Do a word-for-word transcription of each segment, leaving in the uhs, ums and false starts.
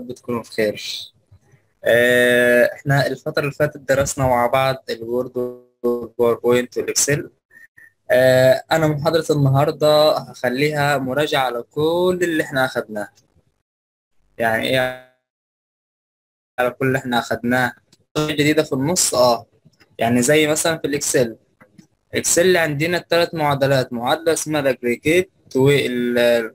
رب تكونوا بخير. آه، احنا الفترة اللي فاتت درسنا مع بعض الوورد والباوربوينت والاكسل. آه، انا محاضرة النهاردة هخليها مراجعة على كل اللي احنا اخدناه. يعني ايه على كل اللي احنا اخدناه؟ جديدة في النص اه يعني زي مثلا في الاكسل. اكسل عندنا الثلاث معادلات، معادلة اسمها الاجريجيت والكونسوليديت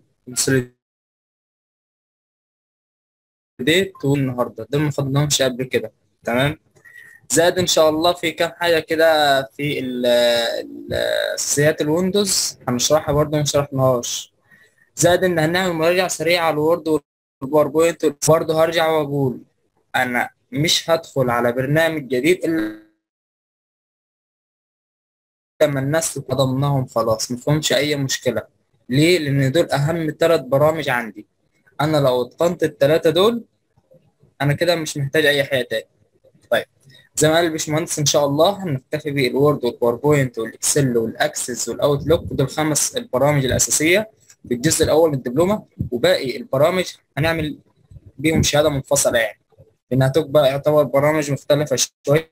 والنهارده دول ما خدناهمش قبل كده. تمام. زائد ان شاء الله في كام حاجه كده في ال- ال- اساسيات الويندوز هنشرحها برضه ما شرحناهاش. زائد ان هنعمل مراجعه سريعه على الوورد والباوربوينت. برضه هرجع واقول انا مش هدخل على برنامج جديد الا لما الناس تبقى ضمناهم خلاص مفهومش اي مشكله. ليه؟ لان دول اهم ثلاث برامج عندي. انا لو اتقنت الثلاثه دول انا كده مش محتاج اي حاجه تاني. طيب، زي ما قال الباشمهندس ان شاء الله هنكتفي بالوورد والباوربوينت والاكسل والاكسس والاوتلوك، دول خمس البرامج الاساسيه في الجزء الاول من الدبلومه. وباقي البرامج هنعمل بيهم شهاده منفصله، يعني لانها تبقى يعتبر برامج مختلفه شويه.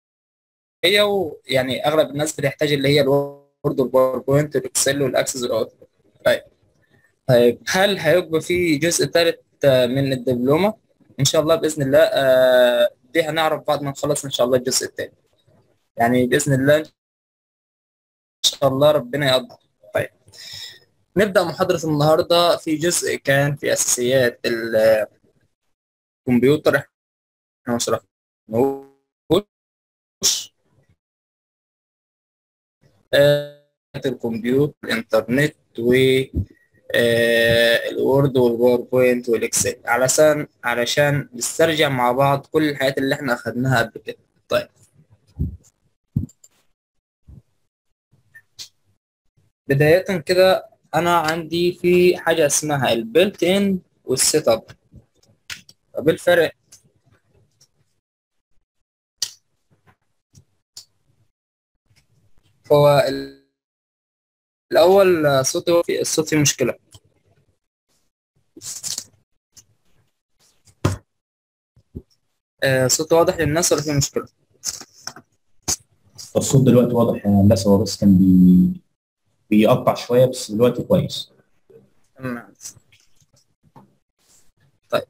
ويعني اغلب الناس بتحتاج اللي هي الوورد والباوربوينت والاكسل والاكسس والاوتلوك. طيب. طيب هل هيبقى في جزء ثالث من الدبلومه؟ ان شاء الله باذن الله. آه، دي هنعرف بعد ما نخلص ان شاء الله الجزء الثاني، يعني باذن الله ان شاء الله ربنا يقدر. طيب، نبدا محاضره النهارده في جزء كان في اساسيات الكمبيوتر. احنا ما شرحناهوش. آه، الكمبيوتر، الانترنت، و آه، الوورد والباوربوينت والاكسل، علشان علشان نسترجع مع بعض كل الحاجات اللي احنا اخدناها قبل كده. طيب، بداية كده انا عندي في حاجة اسمها البيلت ان والسيت اب. طب إيه الفرق؟ هو ال- الاول صوتي في الصوت فيه مشكلة. آه، صوتي واضح للناس ولا فيه مشكلة؟ الصوت دلوقتي واضح يا هندسة، هو بس كان بي... بيقطع شوية، بس دلوقتي كويس. تمام. طيب،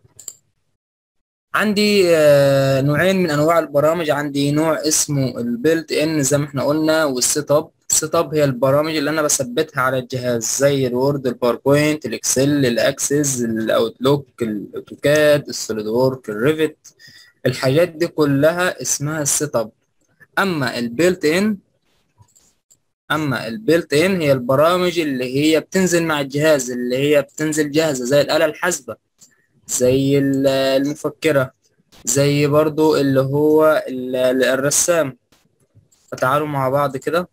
عندي آه، نوعين من انواع البرامج. عندي نوع اسمه البيلت ان زي ما احنا قلنا، والسيت اب. السيت اب هي البرامج اللي انا بثبتها على الجهاز زي الوورد، الباوربوينت، الاكسل، الاكسس، الاوتلوك، الاوتوكاد، السوليد وورك، الريفت. الحاجات دي كلها اسمها السيت اب. اما البيلت ان اما البيلت ان هي البرامج اللي هي بتنزل مع الجهاز، اللي هي بتنزل جاهزة زي الآلة الحاسبة، زي ال- المفكرة، زي برضو اللي هو ال- الرسام. فتعالوا مع بعض كده.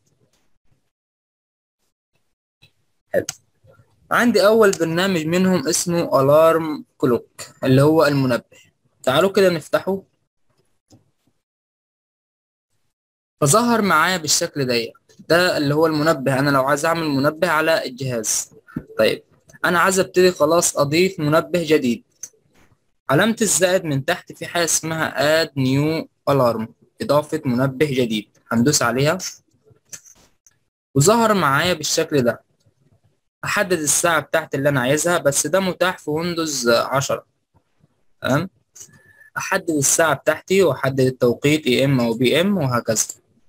حلو. عندي أول برنامج منهم اسمه ألارم كلوك، اللي هو المنبه. تعالوا كده نفتحه. فظهر معايا بالشكل ده. ده اللي هو المنبه. أنا لو عايز أعمل منبه على الجهاز. طيب، أنا عايز أبتدي خلاص أضيف منبه جديد. علامة الزائد من تحت في حاجة اسمها add new alarm، إضافة منبه جديد. هندوس عليها وظهر معايا بالشكل ده. احدد الساعة بتاعتي اللي انا عايزها، بس ده متاح في ويندوز عشرة. تمام. احدد الساعة بتاعتي واحدد التوقيت اي ام او بي ام وهكذا.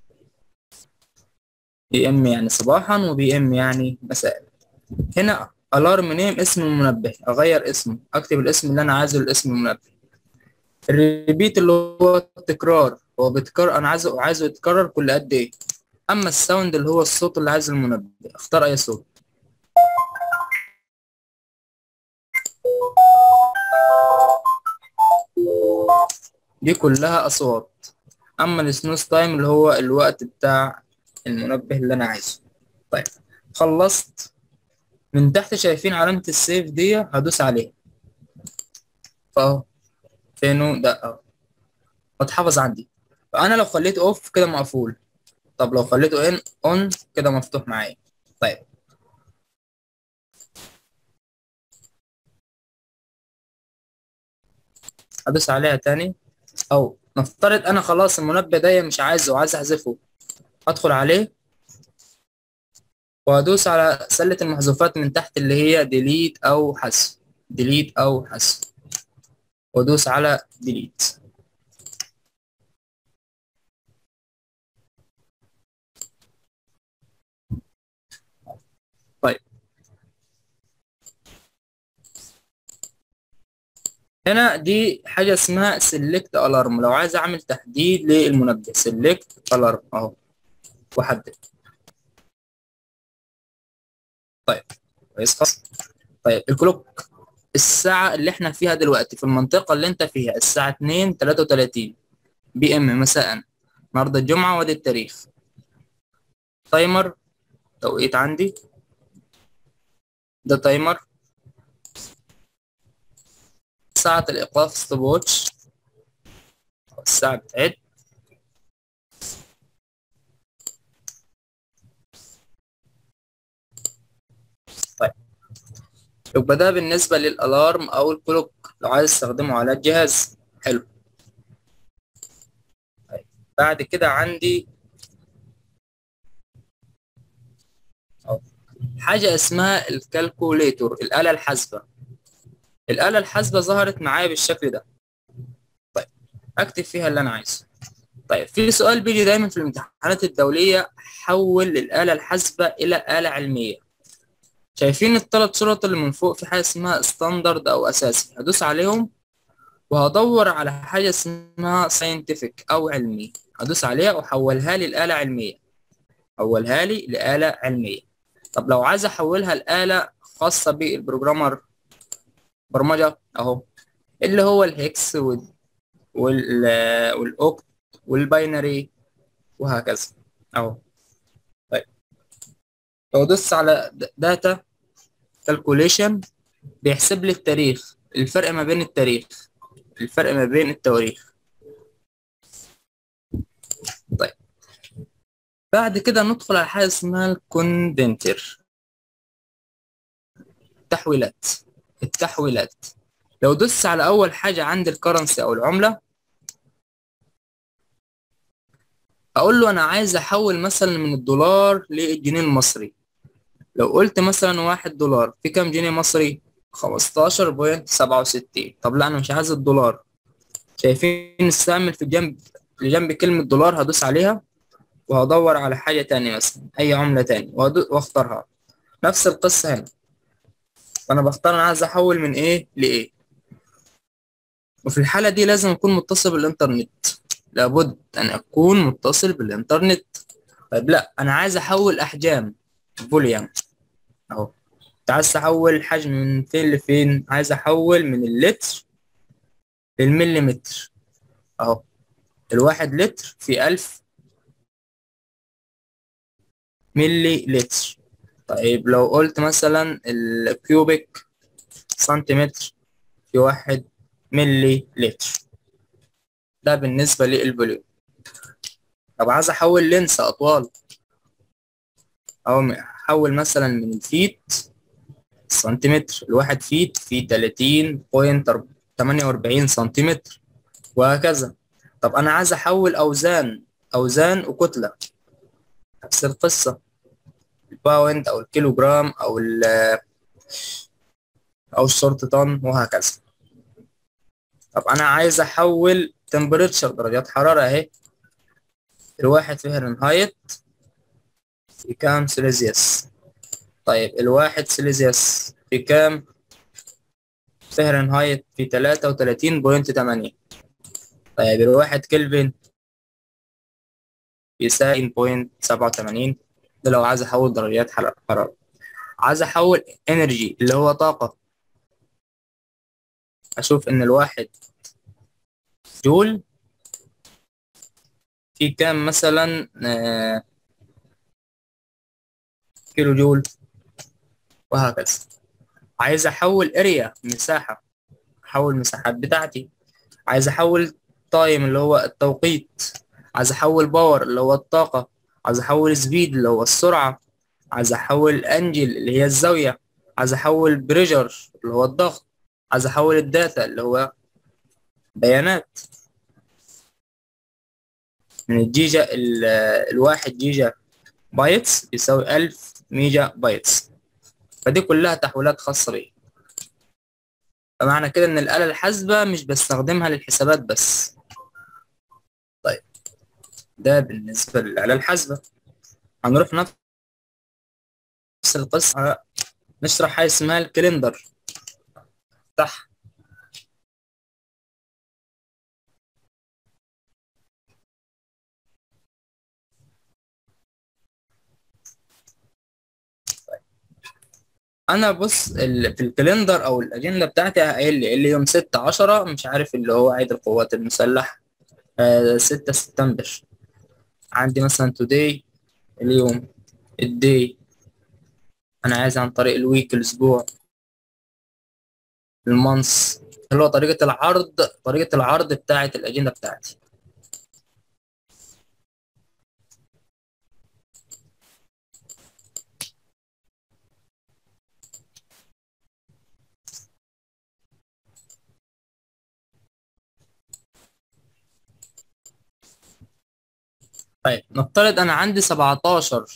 اي ام يعني صباحا وبي ام يعني مساء. هنا الارم نيم اسم المنبه، اغير اسمه، اكتب الاسم اللي انا عايزه لاسم المنبه. الريبيت اللي هو التكرار، هو بيتكرر، انا عايزه عايزه يتكرر كل قد ايه. اما الساوند اللي هو الصوت اللي عايزه المنبه، اختار اي صوت. دي كلها اصوات. اما السنوز تايم اللي هو الوقت بتاع المنبه اللي انا عايزه. طيب، خلصت. من تحت شايفين علامة السيف دي، هدوس عليها. فاهو فينه ده اهو، اتحفظ عندي. فانا لو خليته اوف كده مقفول. طب لو خليته ان اون كده مفتوح معايا. طيب، ادوس عليها تاني، او نفترض انا خلاص المنبه ده مش عايزه وعايز احذفه، ادخل عليه وادوس على سلة المحذوفات من تحت اللي هي ديليت او حذف، ديليت او حذف، وادوس على ديليت. طيب هنا دي حاجة اسمها سيلكت الارم، لو عايز اعمل تحديد للمنبه سيلكت الارم اهو واحدد. طيب كويس خلاص. طيب الكلوك، الساعة اللي احنا فيها دلوقتي في المنطقة اللي انت فيها الساعة اتنين تلاتة وتلاتين بي ام مساء النهارده الجمعة، وادي التاريخ. تايمر توقيت عندي، ده تايمر. ساعة الإيقاف ستوب ووتش، الساعة بتعد. طيب يبقى ده بالنسبة للألارم أو الكلوك لو عايز تستخدمه على الجهاز. حلو. طيب بعد كده عندي أو حاجة اسمها الكالكوليتور، الآلة الحاسبة. الآلة الحاسبة ظهرت معايا بالشكل ده. طيب أكتب فيها اللي أنا عايزه. طيب في سؤال بيجي دايما في الامتحانات الدولية، حول الآلة الحاسبة إلى آلة علمية. شايفين الثلاث شرط اللي من فوق؟ في حاجة اسمها ستاندرد أو أساسي، هدوس عليهم وهدور على حاجة اسمها ساينتفك أو علمي، هدوس عليها وحولها لي لآلة علمية، حولها لي لآلة علمية. طب لو عايز أحولها لآلة خاصة بالبروجرامر برمجة أهو، اللي هو الهكس وال وال والأوكت والباينري وهكذا أهو. طيب لو دوست على داتا كالكوليشن بيحسب لي التاريخ، الفرق ما بين التاريخ، الفرق ما بين التواريخ. طيب بعد كده ندخل على حاجة اسمها الكوندنتر، التحويلات. التحويلات لو دوست على أول حاجة عند الكرنسي أو العملة، أقول له أنا عايز أحول مثلا من الدولار للجنيه المصري. لو قلت مثلا واحد دولار في كام جنيه مصري؟ خمستاشر بوينت سبعة وستين. طب لا أنا مش عايز الدولار. شايفين السهم في الجنب، في جنب كلمة دولار، هدوس عليها وهدور على حاجة تانية مثلا أي عملة تانية واختارها. نفس القصة هنا، فأنا بختار أنا عايز أحول من إيه لإيه. وفي الحالة دي لازم أكون متصل بالإنترنت، لابد أن أكون متصل بالإنترنت. طيب لا أنا عايز أحول أحجام، فوليوم أهو. أنت عايز تحول حجم من فين لفين؟ عايز أحول من اللتر للمليمتر أهو. الواحد لتر في ألف ملي لتر. طيب لو قلت مثلا الكيوبيك سنتيمتر في واحد ملي لتر، ده بالنسبة للفوليوم. طب عايز أحول لينس أطوال، أو أحول مثلا من الفيت سنتيمتر، الواحد فيت في تلاتين بوينت تمانية وأربعين سنتيمتر وهكذا. طب أنا عايز أحول أوزان، أوزان وكتلة، نفس القصة، الباوند أو الكيلو جرام أو ال أو الشورت طن وهكذا. طب أنا عايز أحول تمبريتشر، درجات حرارة أهي، الواحد فهرنهايت في كام سيليزيوس. طيب الواحد سيليزيوس في كام فهرنهايت؟ في تلاتة وتلاتين بوينت تمانية. طيب الواحد كلفن يساوي بوينت سبعة وتمانين. ده لو عايز احول درجات حرارة. عايز احول انرجي اللي هو طاقة، اشوف ان الواحد جول في كام مثلا آه كيلو جول وهكذا. عايز احول اريا، مساحة، احول مساحات بتاعتي. عايز احول تايم اللي هو التوقيت. عايز احول باور اللي هو الطاقة. عايز احول سبيد اللي هو السرعة. عايز احول انجل اللي هي الزاوية. عايز احول بريشر اللي هو الضغط. عايز احول الداتا اللي هو بيانات من الجيجا. ال- الواحد جيجا بايتس يساوي ألف ميجا بايتس، فدي كلها تحويلات خاصة بي. فمعنى كده إن الآلة الحاسبة مش بستخدمها للحسابات بس. طيب ده بالنسبة للآلة الحاسبة. هنروح نفس القصة، نشرح حاجة اسمها الكالندر. صح. انا بص ال- في الكالندر او الاجنده بتاعتي قايل لي اللي يوم ستة عشرة مش عارف اللي هو عيد القوات المسلحه، آه ستة سبتمبر. عندي مثلا توداي اليوم، الدي انا عايز عن طريق الويك الاسبوع، المانث اللي هو طريقه العرض، طريقه العرض بتاعه الاجنده بتاعتي. طيب نفترض انا عندي سبعتاشر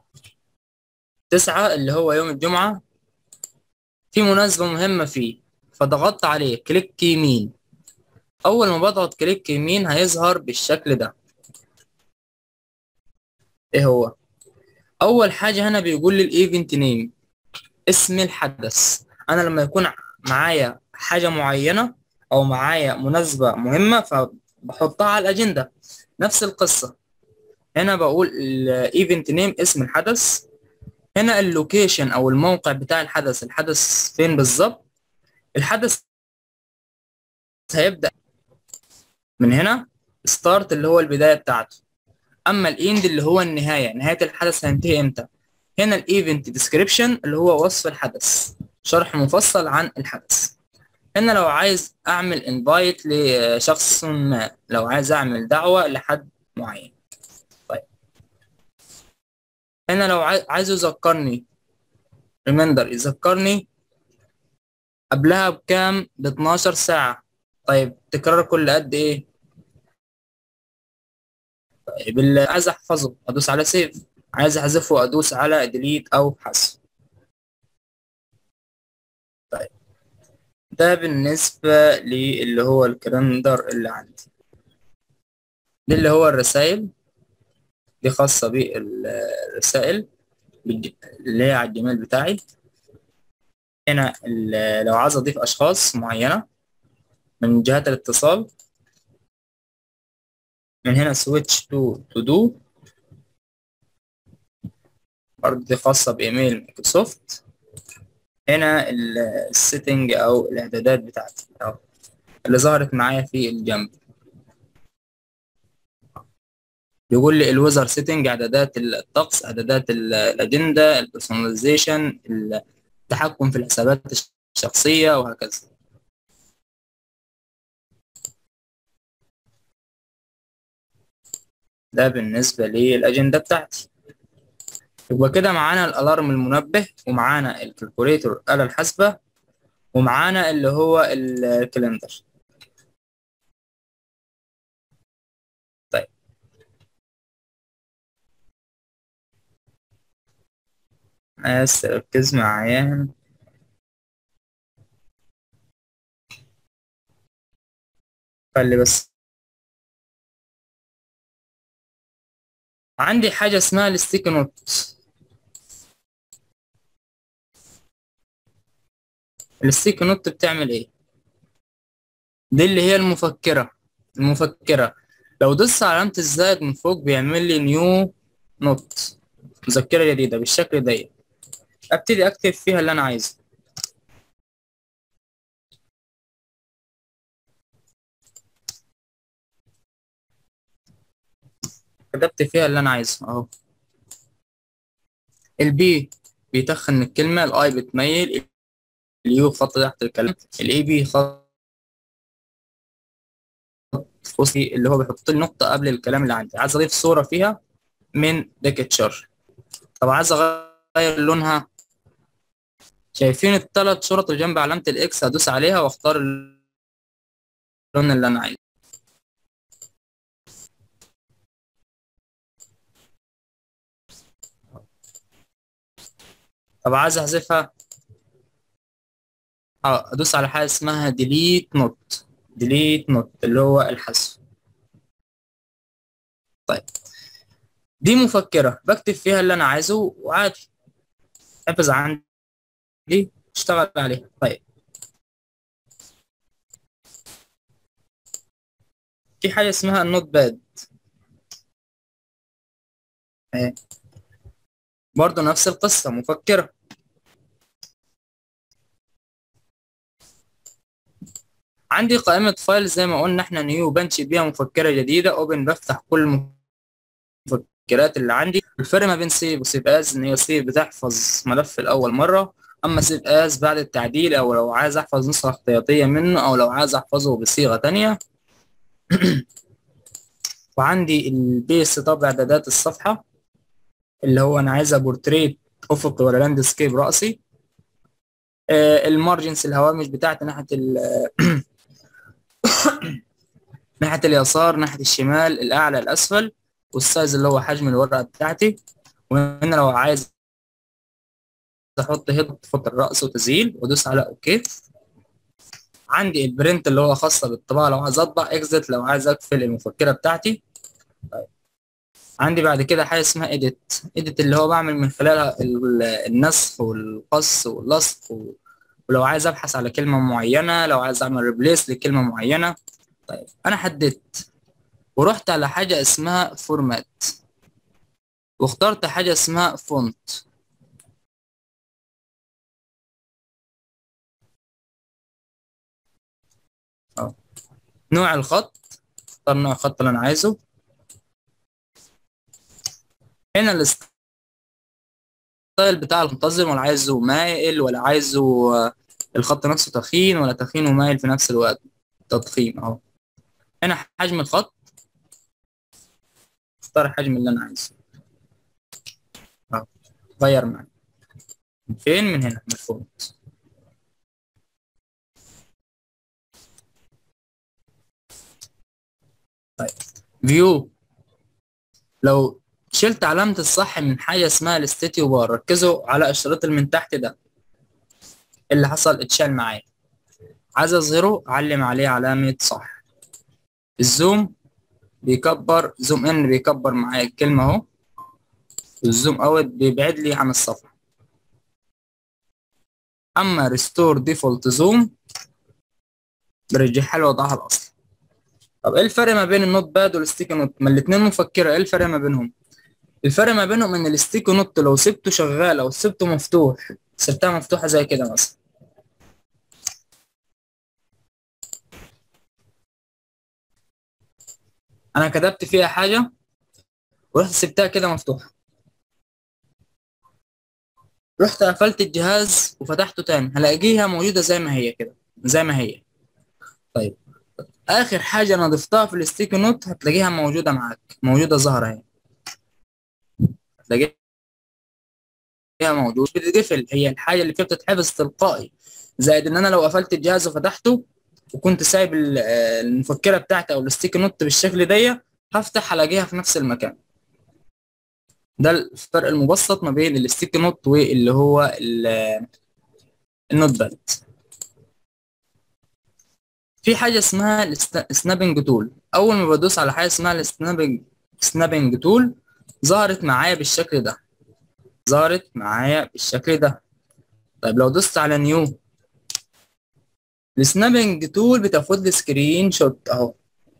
تسعة اللي هو يوم الجمعه، في مناسبه مهمه فيه، فضغطت عليه كليك يمين. اول ما بضغط كليك يمين هيظهر بالشكل ده. ايه هو؟ اول حاجه هنا بيقول لي الايفنت نيم، اسم الحدث. انا لما يكون معايا حاجه معينه او معايا مناسبه مهمه فبحطها على الاجنده. نفس القصه هنا بقول الايفنت نيم اسم الحدث. هنا اللوكيشن او الموقع بتاع الحدث، الحدث فين بالظبط. الحدث هيبدا من هنا ستارت اللي هو البدايه بتاعته، اما الاند اللي هو النهايه، نهايه الحدث هينتهي امتى. هنا الايفنت ديسكريبشن اللي هو وصف الحدث، شرح مفصل عن الحدث. هنا لو عايز اعمل انفايت لشخص ما، لو عايز اعمل دعوة لحد معين. طيب هنا لو عايز عايزه يذكرني، ريميندر يذكرني قبلها بكام، ب اتناشر ساعة. طيب تكرار كل قد ايه؟ طيب اللي عايز احفظه ادوس على سيف، عايز احذفه ادوس على ديليت او حذف. طيب ده بالنسبة للي هو الكالندر اللي عندي. دي اللي هو الرسائل، دي خاصة بالرسائل اللي هي على الجيميل بتاعي. هنا ال- لو عايز اضيف اشخاص معينة من جهات الاتصال، من هنا سويتش تو تو دو، برضه دي خاصة بايميل مايكروسوفت. هنا السيتنج او الاعدادات بتاعتي أو اللي ظهرت معايا في الجنب، بيقول لي الويزر سيتنج، اعدادات الطقس، اعدادات ال- الاجنده، البرسوناليزيشن، التحكم في الحسابات الشخصيه وهكذا. ده بالنسبه للاجنده بتاعتي. يبقى كده معانا الالارم المنبه، ومعانا الكالكوليتور الآلة الحاسبة، ومعانا اللي هو الكالندر. طيب بس ركز معايا هنا. خلي بس عندي حاجة اسمها الستيكي نوت. الستيكي نوت بتعمل ايه؟ دي اللي هي المفكرة. المفكرة لو دوست على علامة الزائد من فوق بيعمل لي نيو نوت، مذكرة جديدة بالشكل ده. ابتدي اكتب فيها اللي انا عايزه. كتبت فيها اللي انا عايزه اهو. البي بيتخن الكلمة، الاي بتميل، اليو خط تحت الكلام، الاي بي خط فصلي اللي هو بيحط لي نقطة قبل الكلام اللي عندي. عايز اضيف صورة فيها من بيكتشر، طب عايز اغير لونها. شايفين الثلاث شرط اللي جنب علامة الاكس، هدوس عليها واختار اللون اللي انا عايزه. طب عايز احذفها، اه ادوس على حاجه اسمها ديليت نوت. ديليت نوت اللي هو الحذف. طيب دي مفكره بكتب فيها اللي انا عايزه وعادي حفظ عندي اشتغل عليها. طيب في حاجه اسمها النوت باد، اهي برضه نفس القصه مفكره. عندي قائمه فايل زي ما قلنا احنا نيو، بنشئ بيها مفكره جديده. اوبن بفتح كل المفكرات اللي عندي. الفرق ما بين سيف وسيف از ان هي سيف بتحفظ ملف الاول مره، اما سيف از بعد التعديل او لو عايز احفظ نسخه احتياطيه منه او لو عايز احفظه بصيغه تانية. وعندي البيس طبع اعدادات الصفحه اللي هو انا عايزها بورتريت افقي ولا لاندسكيب راسي. آه المارجنز الهوامش بتاعتي ناحيه ال ناحيه اليسار ناحيه الشمال الاعلى الاسفل. والسايز اللي هو حجم الورقه بتاعتي. وهنا لو عايز احط هيد خط الراس وتسجيل وادوس على اوكي. عندي البرنت اللي هو خاصه بالطباعه لو عايز اطبع، اكزت لو عايز اقفل المفكره بتاعتي. طيب. عندي بعد كده حاجه اسمها ايديت. ايديت اللي هو بعمل من خلالها النسخ والقص واللصق و... ولو عايز ابحث على كلمه معينه، لو عايز اعمل ريبليس لكلمه معينه. طيب انا حددت ورحت على حاجه اسمها فورمات واخترت حاجه اسمها فونت. اه نوع الخط، اختار نوع الخط اللي انا عايزه. هنا الستايل بتاع المنتظم، ولا عايزه مائل ولا عايزه الخط نفسه تخين ولا تخين ومائل في نفس الوقت. تضخيم اهو. هنا حجم الخط، اختار الحجم اللي انا عايزه اهو. غير معي من فين؟ من هنا من الفونت. طيب فيو، لو شلت علامة الصح من حاجة اسمها الاستيتيو بار، ركزوا على الشريط اللي من تحت ده اللي حصل اتشال معايا. عايز اظهره اعلم عليه علامة صح. الزوم بيكبر، زوم ان بيكبر معايا الكلمة اهو. والزوم اوت بيبعد لي عن الصفحة. اما ريستور ديفولت زوم برجعها لوضعها الاصلي. طب ايه الفرق ما بين النوت باد والستيكي نوت؟ ما الاتنين مفكرة، ايه الفرق ما بينهم؟ الفرق ما بينهم ان الستيكي نوت لو سبته شغال او سبته مفتوح، سبتها مفتوحة زي كده مثلا، انا كتبت فيها حاجة ورحت سبتها كده مفتوحة، رحت قفلت الجهاز وفتحته تاني هلاقيها موجودة زي ما هي كده زي ما هي. طيب اخر حاجة انا ضفتها في الستيكي نوت هتلاقيها موجودة معاك، موجودة ظاهرة اهي، هتلاقيها موجود بتتقفل. هي الحاجة اللي فيها بتتحفظ تلقائي، زائد ان انا لو قفلت الجهاز وفتحته وكنت سايب المفكرة بتاعتي او الستيكي نوت بالشكل ده، هفتح هلاقيها في نفس المكان. ده الفرق المبسط ما بين الستيكي نوت واللي هو النوت باد. في حاجة اسمها السنابنج تول. أول ما بدوس على حاجة اسمها السنابنج سنابنج تول ظهرت معايا بالشكل ده، ظهرت معايا بالشكل ده. طيب لو دوست على نيو، السنابنج تول بتاخد لي سكرين شوت أهو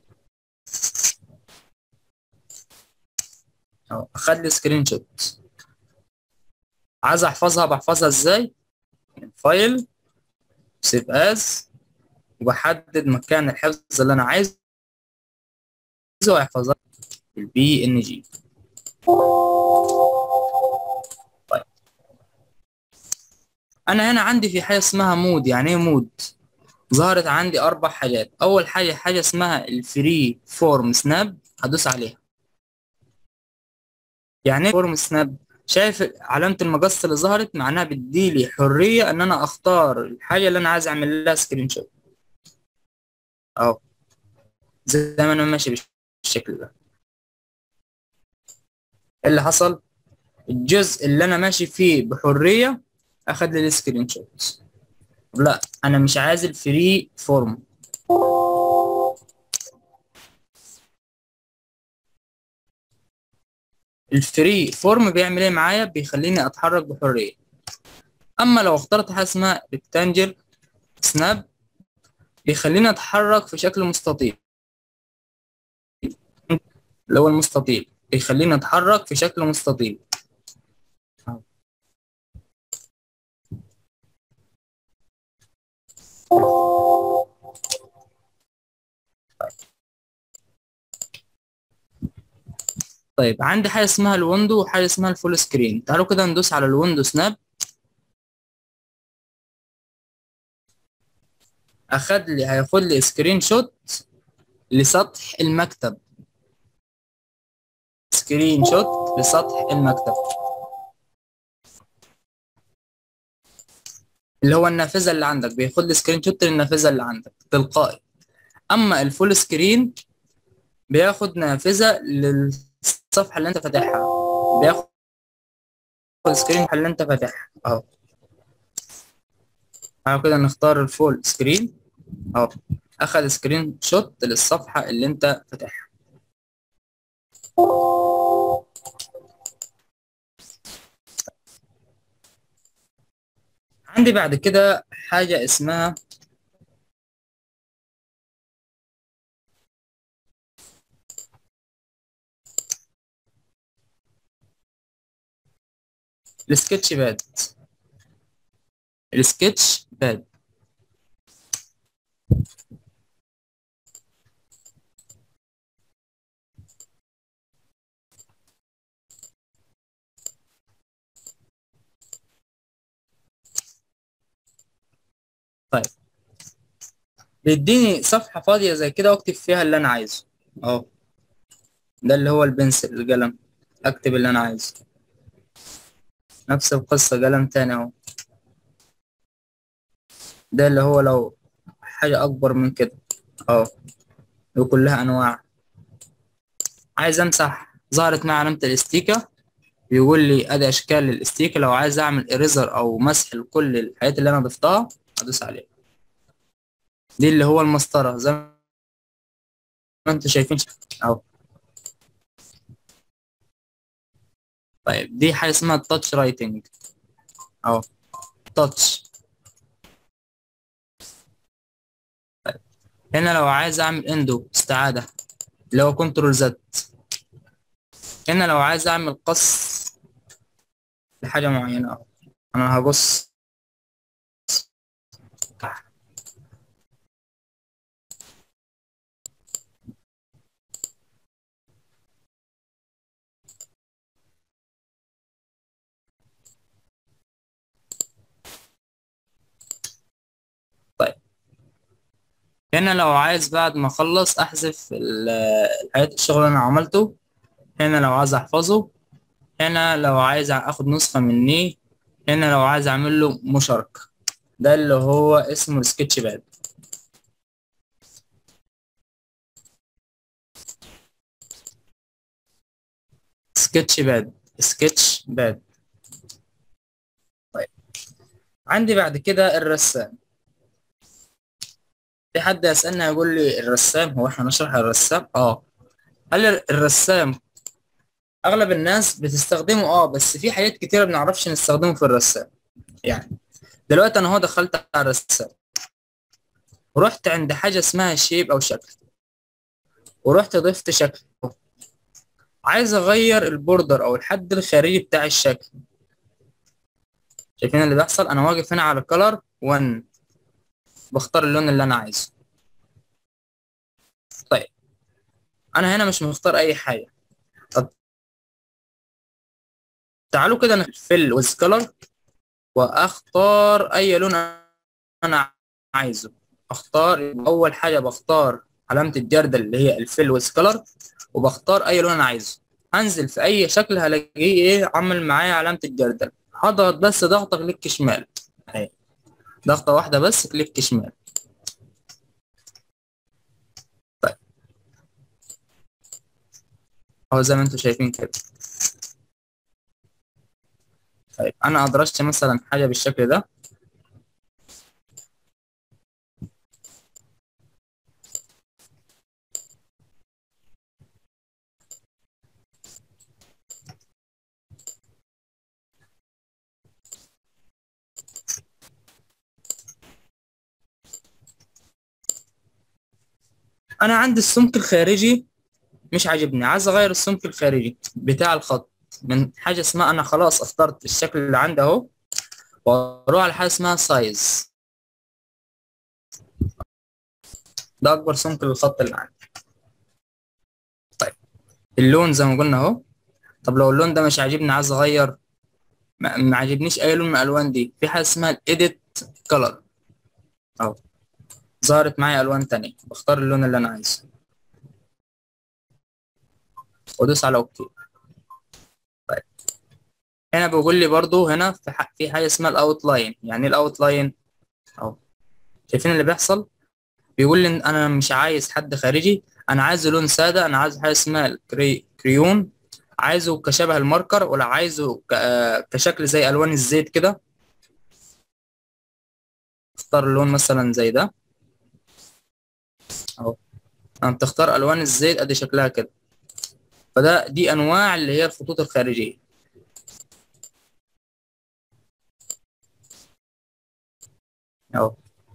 أهو أخد لي سكرين شوت. عايز أحفظها بحفظها إزاي؟ فايل سيف أز وبحدد مكان الحفظ اللي أنا عايزه وأحفظها بالبي إن جي. طيب انا هنا عندي في حاجه اسمها مود. يعني ايه مود؟ ظهرت عندي اربع حاجات. اول حاجه حاجه اسمها الفري فورم سناب، هدوس عليها. يعني ايه فورم سناب؟ شايف علامه المقص اللي ظهرت؟ معناها بتديلي حريه ان انا اختار الحاجه اللي انا عايز اعمل لها سكرين شوت اهو. زي ما انا ماشي بالشكل ده. إيه اللي حصل؟ الجزء اللي انا ماشي فيه بحريه اخد لي السكرين شوت. لا انا مش عايز الفري فورم. الفري فورم بيعمل ايه معايا؟ بيخليني اتحرك بحريه. اما لو اخترت حاجه اسمها ريكتانجل سناب بيخليني اتحرك في شكل مستطيل. اللي هو المستطيل بيخليني اتحرك في شكل مستطيل. طيب عندي حاجه اسمها الويندو وحاجه اسمها الفول سكرين. تعالوا كده ندوس على الويندو سناب. اخد لي هياخد لي سكرين شوت لسطح المكتب. سكرين شوت لسطح المكتب اللي هو النافذه اللي عندك، بياخد لي سكرين شوت للنافذه اللي عندك تلقائي. اما الفول سكرين بياخد نافذه للصفحه اللي انت فاتحها، بياخد سكرين اللي انت فاتحها اهو. تعالوا كده نختار الفول سكرين اهو، اخد سكرين شوت للصفحه اللي انت فاتحها. عندي بعد كده حاجه اسمها السكتش باد. السكتش باد طيب بيديني صفحه فاضيه زي كده واكتب فيها اللي انا عايزه اهو. ده اللي هو البنسل القلم، اكتب اللي انا عايزه. نفس القصه قلم تاني اهو. ده اللي هو لو حاجه اكبر من كده اهو، وكلها انواع. عايز امسح، ظهرت مع علامه الاستيكه، بيقول لي ادي اشكال الاستيكه. لو عايز اعمل اريزر او مسح لكل الحاجات اللي انا ضفتها ادوس عليها. دي اللي هو المسطره زي ما انتم شايفين اهو. طيب دي حاجه اسمها التاتش رايتنج اهو، تاتش. هنا لو عايز اعمل اندو استعاده اللي هو كنترول زد. هنا لو عايز اعمل قص لحاجه معينه اهو، انا هقص. طيب هنا لو عايز بعد ما اخلص احذف ال- الحاجات الشغل اللي انا عملته. هنا لو عايز احفظه. هنا لو عايز اخد نسخة مني. هنا لو عايز اعمل له مشاركة. ده اللي هو اسمه السكتش باد. سكتش باد سكتش باد طيب عندي بعد كده الرسام. في حد يسألني يقول لي الرسام، هو احنا نشرح الرسام؟ اه. هل الرسام اغلب الناس بتستخدمه؟ اه بس في حاجات كتيرة بنعرفش نستخدمه في الرسام. يعني دلوقتي انا هو دخلت على الرسام ورحت عند حاجة اسمها شيب او شكل، ورحت ضفت شكل. عايز اغير البوردر او الحد الخارجي بتاع الشكل. شايفين اللي بيحصل؟ انا واقف هنا على كلر واحد، بختار اللون اللي انا عايزه. طيب انا هنا مش مختار اي حاجه. طب تعالوا كده نفل ويز كلر واختار اي لون انا عايزه. اختار اول حاجه، بختار علامه الجردل اللي هي الفيل ويز كلر، وبختار اي لون انا عايزه. هنزل في اي شكل هلاقيه ايه عمل معايا علامه الجردل. هضغط بس ضغطه كليك شمال اهي، ضغطه واحده بس كليك شمال. طيب اهو زي ما انتم شايفين كده. طيب انا ادرجت مثلا حاجه بالشكل ده. انا عندي السمك الخارجي مش عاجبني، عايز اغير السمك الخارجي بتاع الخط من حاجه اسمها، انا خلاص اخترت الشكل اللي عندي اهو، واروح على حاجه اسمها سايز. ده اكبر سمك للخط اللي عندي. طيب اللون زي ما قلنا اهو. طب لو اللون ده مش عاجبني عايز اغير، ما ما عاجبنيش اي لون من الالوان دي، في حاجه اسمها الايديت كلر اهو، ظهرت معايا الوان تانية، بختار اللون اللي انا عايزه وادوس على اوكي. طيب هنا بيقول لي برضو هنا في ح- في حاجه اسمها الاوت لاين. يعني ايه الاوت لاين اهو؟ شايفين اللي بيحصل؟ بيقول لي إن انا مش عايز حد خارجي، انا عايزه لون ساده، انا عايز حاجه اسمها الكري... كريون، عايزه كشبه الماركر ولا عايزه ك... آه، كشكل زي الوان الزيت كده. اختار لون مثلا زي ده اهو. انا بتختار الوان الزيت ادي شكلها كده. فده دي انواع اللي هي الخطوط الخارجيه اهو.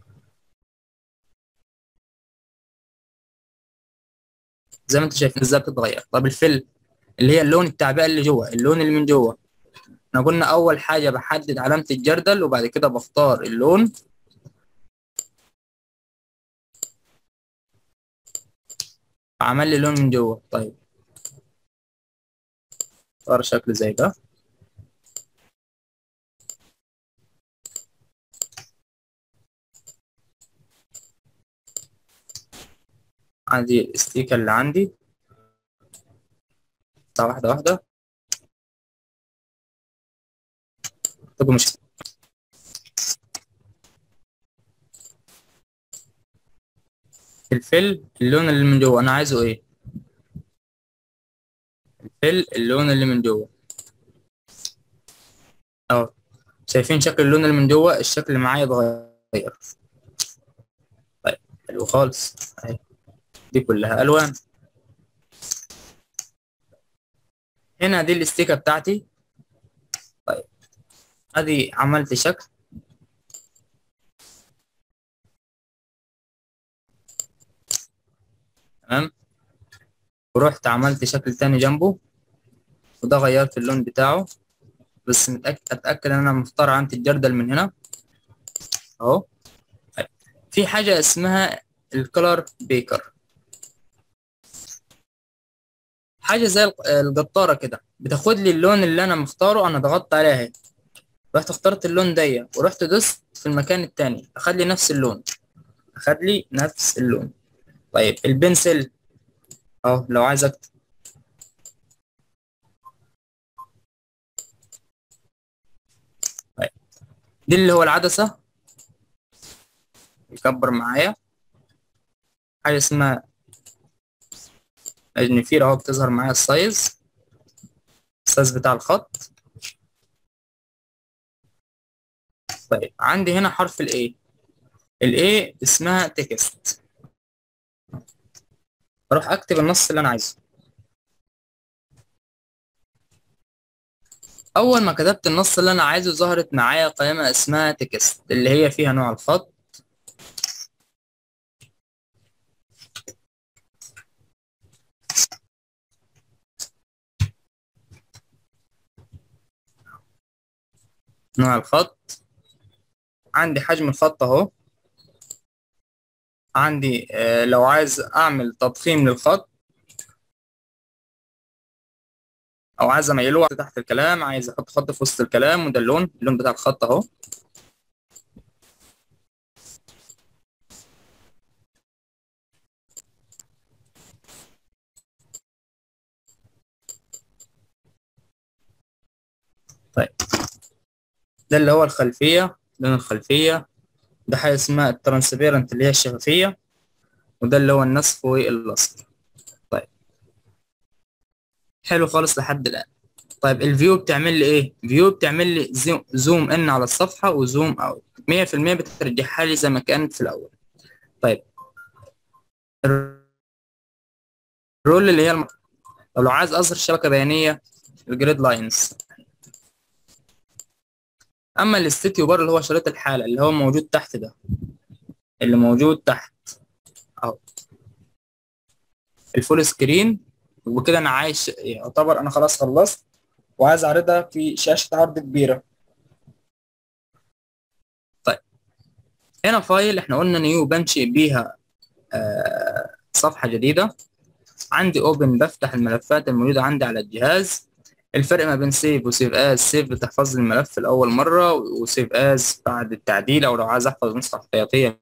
زي ما انتم شايفين ازاي بتتغير. طب الفل اللي هي اللون التعبئه اللي جوه، اللون اللي من جوه، احنا قلنا اول حاجه بحدد علامه الجردل وبعد كده بختار اللون. عمل لي لون من جوه. طيب اختار شكل زي ده. عندي الاستيكه اللي عندي، واحده واحده. طب مش الفل اللون اللي من جوه انا عايزه ايه؟ الفل اللون اللي من جوه اهو. شايفين شكل اللون اللي من جوه؟ الشكل اللي معايا اتغير. طيب حلو خالص اهي. دي كلها الوان. هنا دي الاستيكه بتاعتي. طيب ادي عملت شكل تمام، ورحت عملت شكل تاني جنبه، وده غيرت اللون بتاعه. بس متأكد اتاكد ان انا مختار علامه الجردل من هنا اهو. طيب. في حاجه اسمها الكولر بيكر، حاجه زي الق- القطاره كده، بتاخد لي اللون اللي انا مختاره. انا ضغطت عليها اهي، رحت اخترت اللون ده ورحت دوست في المكان التاني، اخد لي نفس اللون، اخد لي نفس اللون. طيب البنسل اهو لو عايز اكتب. طيب دي اللي هو العدسه، يكبر معايا. حاجه اسمها النفير اهو، بتظهر معايا السايز، السايز بتاع الخط. طيب عندي هنا حرف الاي، الاي اسمها تكست، اروح اكتب النص اللي انا عايزه. اول ما كتبت النص اللي انا عايزه ظهرت معايا قائمه اسمها تكست، اللي هي فيها نوع الخط، نوع الخط، عندي حجم الخط اهو، عندي آه لو عايز اعمل تضخيم للخط او عايز اميله تحت الكلام، عايز احط خط في وسط الكلام، وده اللون، اللون بتاع الخط اهو. طيب ده اللي هو الخلفيه، لون الخلفيه. ده حاجه اسمها الترانسبيرنت اللي هي الشفافيه، وده اللي هو النسخ واللصق. طيب حلو خالص لحد الآن. طيب الفيو بتعمل لي ايه؟ فيو بتعمل لي زو- زوم ان على الصفحة وزوم اوت، مية في المية بترجعها لي زي ما كانت في الأول. طيب الرول اللي هي الم... لو عايز أظهر شبكة بيانية، الجريد لاينز. أما الاستيتيو بار اللي هو شريط الحالة اللي هو موجود تحت ده، اللي موجود تحت أهو، الفول سكرين. وكده أنا عايش يعتبر أنا خلاص خلصت وعايز أعرضها في شاشة عرض كبيرة. طيب هنا فايل احنا قلنا نيو بنشئ بيها آه صفحة جديدة. عندي اوبن بفتح الملفات الموجودة عندي على الجهاز. الفرق ما بين سيف وسيف از، سيف بتحفظ لي الملف لأول مرة، وسيف از بعد التعديل أو لو عايز أحفظ نسخة احتياطية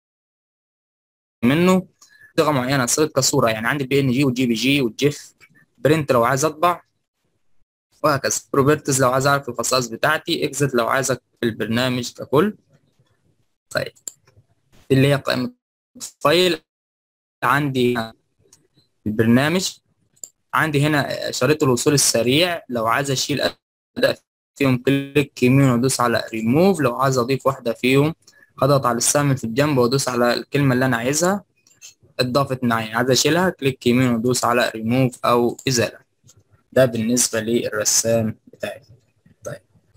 منه صيغة معينة، صيغة كصورة يعني. عندي بي ان جي والجي بي جي والجيف. برنت لو عايز أطبع، وهكذا. بروبرتيز لو عايز أعرف الخصائص بتاعتي، اكزit لو عايز أكتب البرنامج ككل. طيب دي اللي هي قائمة فايل. عندي البرنامج، عندي هنا شريط الوصول السريع لو عايز اشيل اداء فيهم كليك يمين وادوس على ريموف. لو عايز اضيف واحده فيهم اضغط على السهم في الجنب وادوس على الكلمه اللي انا عايزها اتضافت معايا، عايز اشيلها كليك يمين وادوس على ريموف او ازاله. ده بالنسبه للرسام بتاعي. طيب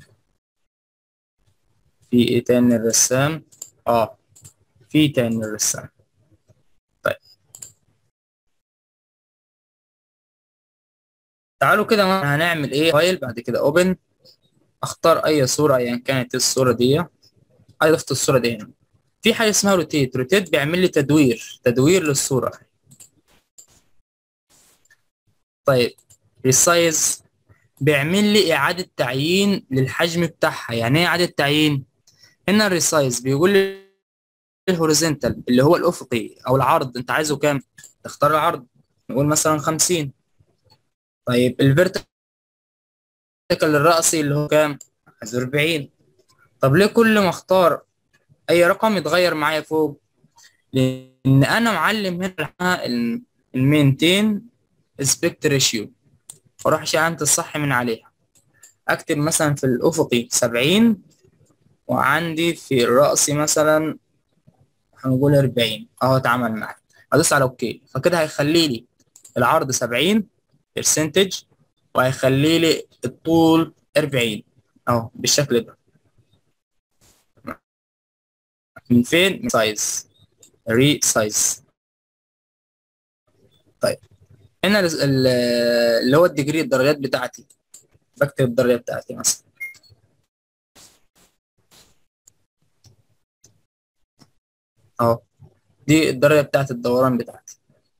في ايه تاني الرسام؟ اه في تاني الرسام. طيب تعالوا كده هنعمل ايه فايل بعد كده اوبن. اختار اي صوره ايا كانت الصوره دي. ضفت الصوره دي هنا. في حاجه اسمها روتيت. روتيت بيعمل لي تدوير تدوير للصوره. طيب ريسايز بيعمل لي اعاده تعيين للحجم بتاعها. يعني ايه اعاده تعيين؟ هنا الريسايز بيقول لي الهوريزونتال اللي هو الافقي او العرض انت عايزه كام، تختار العرض نقول مثلا خمسين. طيب الفيرتيكال الرأسي اللي هو كام، عايزه أربعين. طب ليه كل ما اختار اي رقم يتغير معايا فوق؟ لان انا معلم هنا المينتين اسبكت ريشيو، واروح اشيل علامة الصح من عليها. اكتب مثلا في الافقي سبعين، وعندي في الرأسي مثلا هنقول أربعين. اهو اتعمل معايا. ادوس على اوكي، فكده هيخلي لي العرض سبعين برسنتج، وهيخلي لي الطول أربعين اهو بالشكل ده. من فين؟ من سايز، ري سايز. طيب هنا ال- ال- اللي هو الديجري الدرجات بتاعتي، بكتب الدرجة بتاعتي مثلا اهو، دي الدرجة بتاعت الدوران بتاعتي.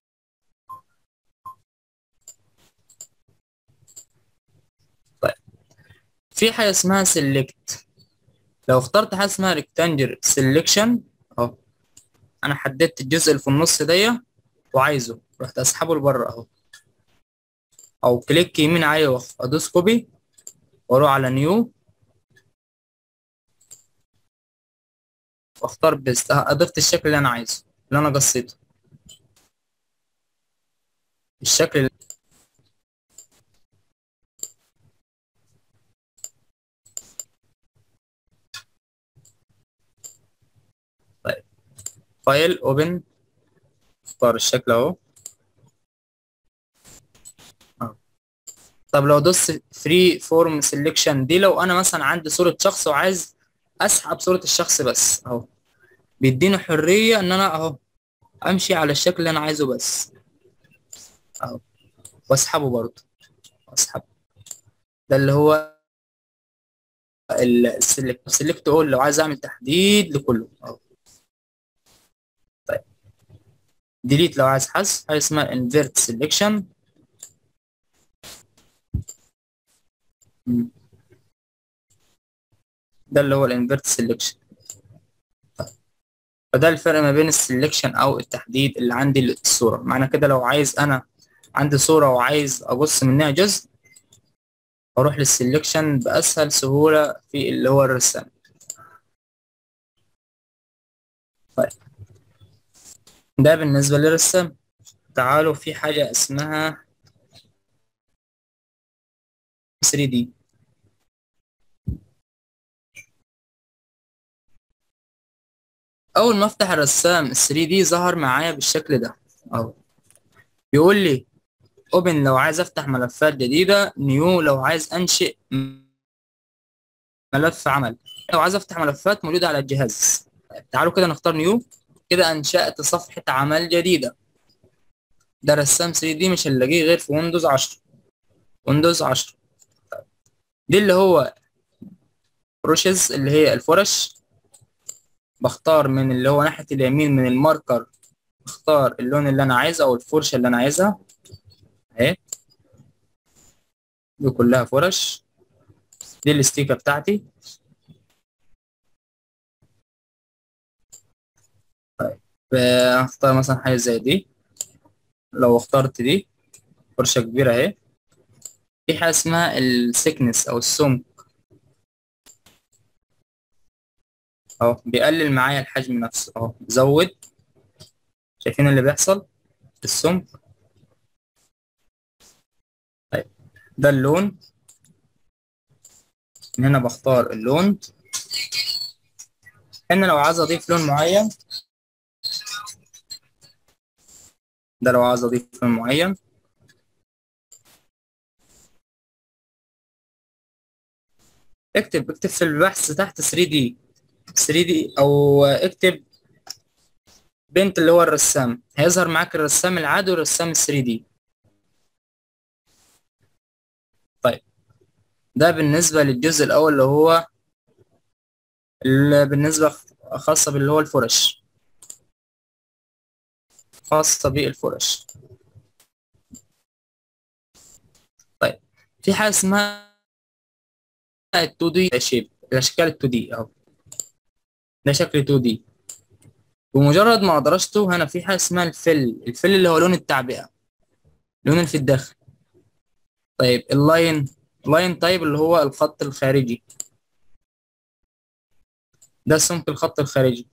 طيب في حاجة اسمها سيلكت. لو اخترت حاجة اسمها ريكتانجل سيلكشن اهو، انا حددت الجزء اللي في النص دي وعايزه، رحت اسحبه لبره اهو، او كليك يمين عليه وادوس كوبي واروح على نيو واختار بيست. اضفت الشكل اللي انا عايزه اللي انا قصيته، الشكل اللي... طيب فايل اوبن، اختار الشكل اهو أهو. طب لو دوست فري فورم سيلكشن دي، لو انا مثلا عندي صورة شخص وعايز اسحب صورة الشخص بس اهو، بيديني حرية ان انا اهو امشي على الشكل اللي انا عايزه بس اهو، واسحبه برضه واسحبه. ده اللي هو السلكت. سلكت اول لو عايز اعمل تحديد لكله اهو. طيب ديليت لو عايز حذف. حاجه اسمها انفيرت سيلكشن، ده اللي هو الانفيرت سيلكشن. فده الفرق ما بين السيلكشن او التحديد اللي عندي للصوره. معنى كده لو عايز انا عندي صوره وعايز اقص منها جزء، اروح للسيلكشن باسهل سهوله في اللي هو الرسام. طيب ده بالنسبه للرسام. تعالوا في حاجه اسمها ثري دي. اول ما افتح الرسام ثري دي ظهر معايا بالشكل ده اهو، بيقول لي اوبن لو عايز افتح ملفات جديده، نيو لو عايز انشئ ملف عمل، لو عايز افتح ملفات موجوده على الجهاز. تعالوا كده نختار نيو. كده انشأت صفحه عمل جديده. ده رسام ثري دي مش هنلاقيه غير في ويندوز عشرة. ويندوز عشرة دي اللي هو بروشز، اللي هي الفرش. بختار من اللي هو ناحيه اليمين من الماركر، بختار اللون اللي انا عايزه او الفرشه اللي انا عايزها اهي. دي كلها فرش. دي الاستيكه بتاعتي. طيب هختار مثلا حاجه زي دي. لو اخترت دي فرشه كبيره اهي، في حاجه اسمها السكنس او السمك اهو، بيقلل معايا الحجم نفسه اهو، زود. شايفين اللي بيحصل في السمك؟ طيب ده اللون. من هنا بختار اللون. هنا لو عايز اضيف لون معين، ده لو عايز اضيف لون معين، اكتب اكتب في البحث تحت ثري دي. ثري دي او اكتب بنت اللي هو الرسام، هيظهر معاك الرسام العادي والرسام ثري دي. طيب ده بالنسبة للجزء الأول اللي هو اللي بالنسبة خاصة باللي هو الفرش، خاصة بالفرش. طيب في حاجة اسمها ال تو دي شيب، الأشكال ال تو دي أهو. ده شكل تو دي. بمجرد ما أدرجته هنا في حاجة اسمها الفل. الفل اللي هو لون التعبئة، لون اللي في الداخل. طيب اللاين، لاين طيب اللي هو الخط الخارجي. ده سمك الخط الخارجي.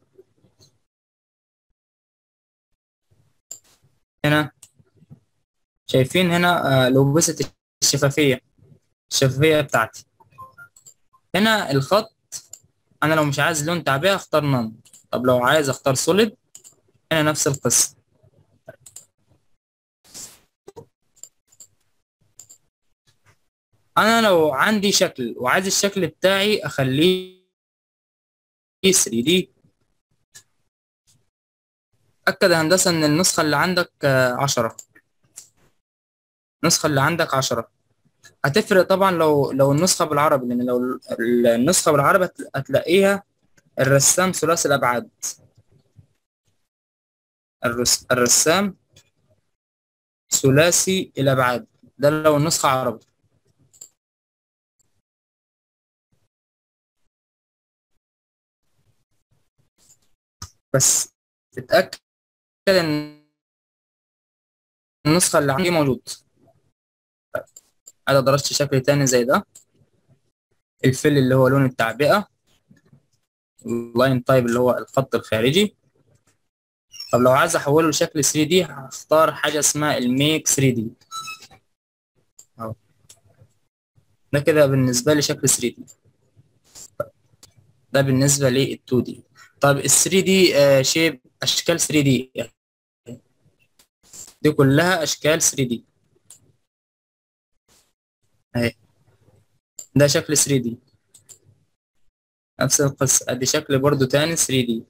هنا شايفين هنا آه، لوبسة الشفافية، الشفافية بتاعتي. هنا الخط، أنا لو مش عايز لون تعبئة أختار نون. طب لو عايز أختار سوليد، هنا نفس القصة. أنا لو عندي شكل وعايز الشكل بتاعي أخليه ثري دي، أكد يا هندسة إن النسخة اللي عندك آه، عشرة. النسخة اللي عندك عشرة هتفرق طبعا لو لو النسخة بالعربي، لأن لو ال- النسخة بالعربي هت- هتلاقيها الرسام ثلاثي الأبعاد. الرس... الرسام ثلاثي الأبعاد، ده لو النسخة عربي. بس تتأكد إن النسخة اللي عندي موجود. أنا درست شكل تاني زي ده. الفل اللي هو لون التعبئة، اللاين تايب اللي هو الخط الخارجي. طب لو عايز أحوله لشكل ثري دي هختار حاجة اسمها الميك ثري دي أهو. ده كده بالنسبة لي شكل ثري دي. ده بالنسبة لل تو دي. طب ال ثري دي آه شيب، أشكال ثري دي دي كلها أشكال ثري دي أهي. ده شكل ثري دي، نفس القصة. أدي شكل برضو تاني ثري دي.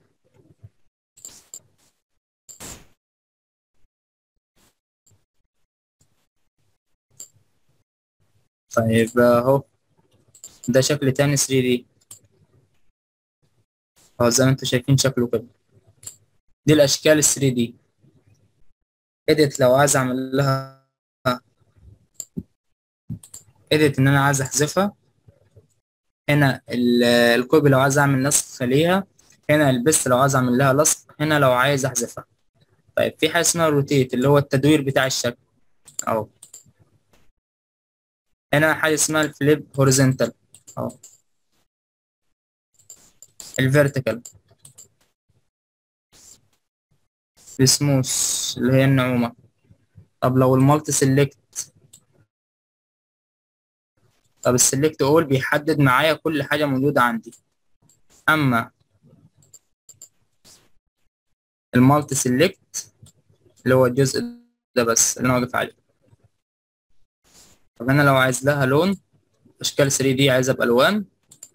طيب أهو ده شكل تاني ثري دي أهو، زي ما انتوا شايفين شكله كده. دي الأشكال ال ثري دي. إيديت لو عايز أعمل لها إيديت إن أنا عايز أحذفها. هنا ال- الكوبي لو عايز أعمل نسخ ليها. هنا البس لو عايز أعمل لها لصق. هنا لو عايز أحذفها. طيب في حاجة اسمها روتيت اللي هو التدوير بتاع الشكل أهو. هنا حاجة اسمها الفليب هوريزونتال أهو. الفيرتيكال، السموث اللي هي النعومة. طب لو المالتي سيلكت، طب السلكت اول بيحدد معايا كل حاجة موجودة عندي، اما المالتي سيلكت اللي هو الجزء ده بس اللي انا واقف عليه. طب انا لو عايز لها لون، اشكال ثري دي عايزها بالوان،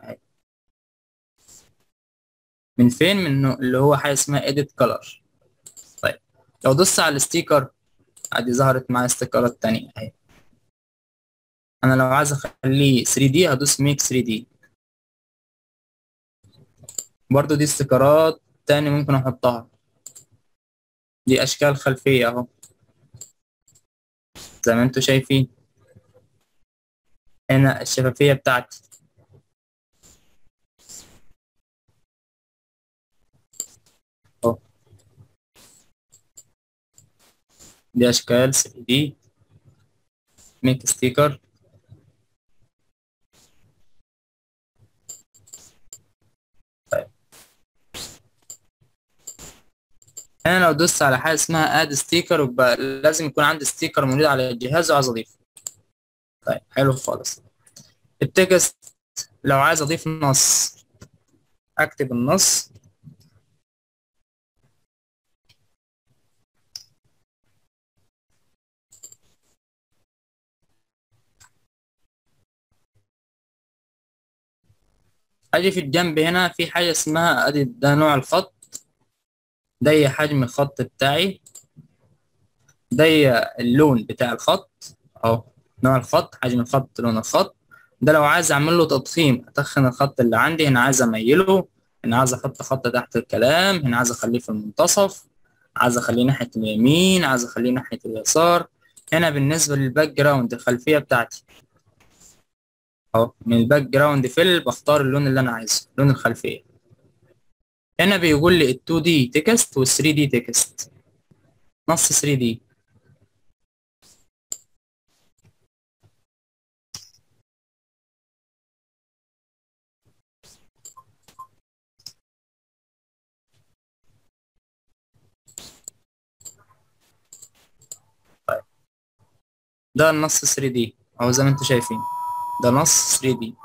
من فين؟ من اللي هو حاجه اسمها edit color. طيب لو دوست على الستيكر عادي ظهرت معايا استيكرات تانية اهي. انا لو عايز اخليه ثري دي هدوس ميك ثري دي. برضو دي استيكرات تاني ممكن احطها. دي اشكال خلفيه اهو زي ما انتوا شايفين. هنا الشفافيه بتاعتي اهو. دي اشكال ثري دي ميك ستيكر. طيب انا لو دوست على حاجه اسمها اد ستيكر يبقى لازم يكون عندي ستيكر موجود على الجهاز وعايز اضيفه. طيب حلو خالص. التكست لو عايز اضيف نص اكتب النص. اجي في الجنب هنا في حاجه اسمها ادي ده نوع الخط، ده حجم الخط بتاعي، ده اللون بتاع الخط اهو، نوع الخط، حجم الخط، لون الخط. ده لو عايز اعمل له تضخيم اتخن الخط اللي عندي، هنا عايز اميله، هنا عايز احط خط تحت الكلام، هنا عايز اخليه في المنتصف، عايز اخليه ناحيه اليمين، عايز اخليه ناحيه اليسار. هنا بالنسبه للباك جراوند الخلفيه بتاعتي اهو، من الباك جراوند فيل بختار اللون اللي انا عايزه، لون الخلفيه. هنا بيقول لي ال تو دي تكست وال ثري دي تكست، نص ثري دي. ده النص ثري دي اهو زي ما انتم شايفين، ده نص ثري دي.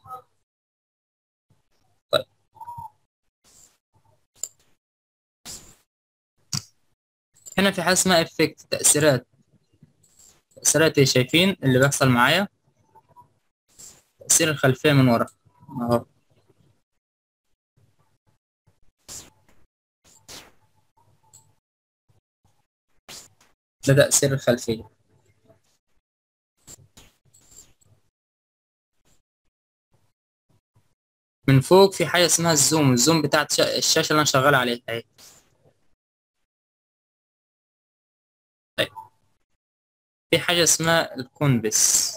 طيب هنا في حاجه اسمها افكت، تاثيرات. تاثيرات ايه؟ شايفين اللي بيحصل معايا؟ تاثير الخلفيه من ورا اهو. ده تاثير الخلفيه. من فوق في حاجه اسمها الزوم، الزوم بتاعت شا- الشاشه اللي انا شغال عليها اهي. طيب في حاجه اسمها الكونفس.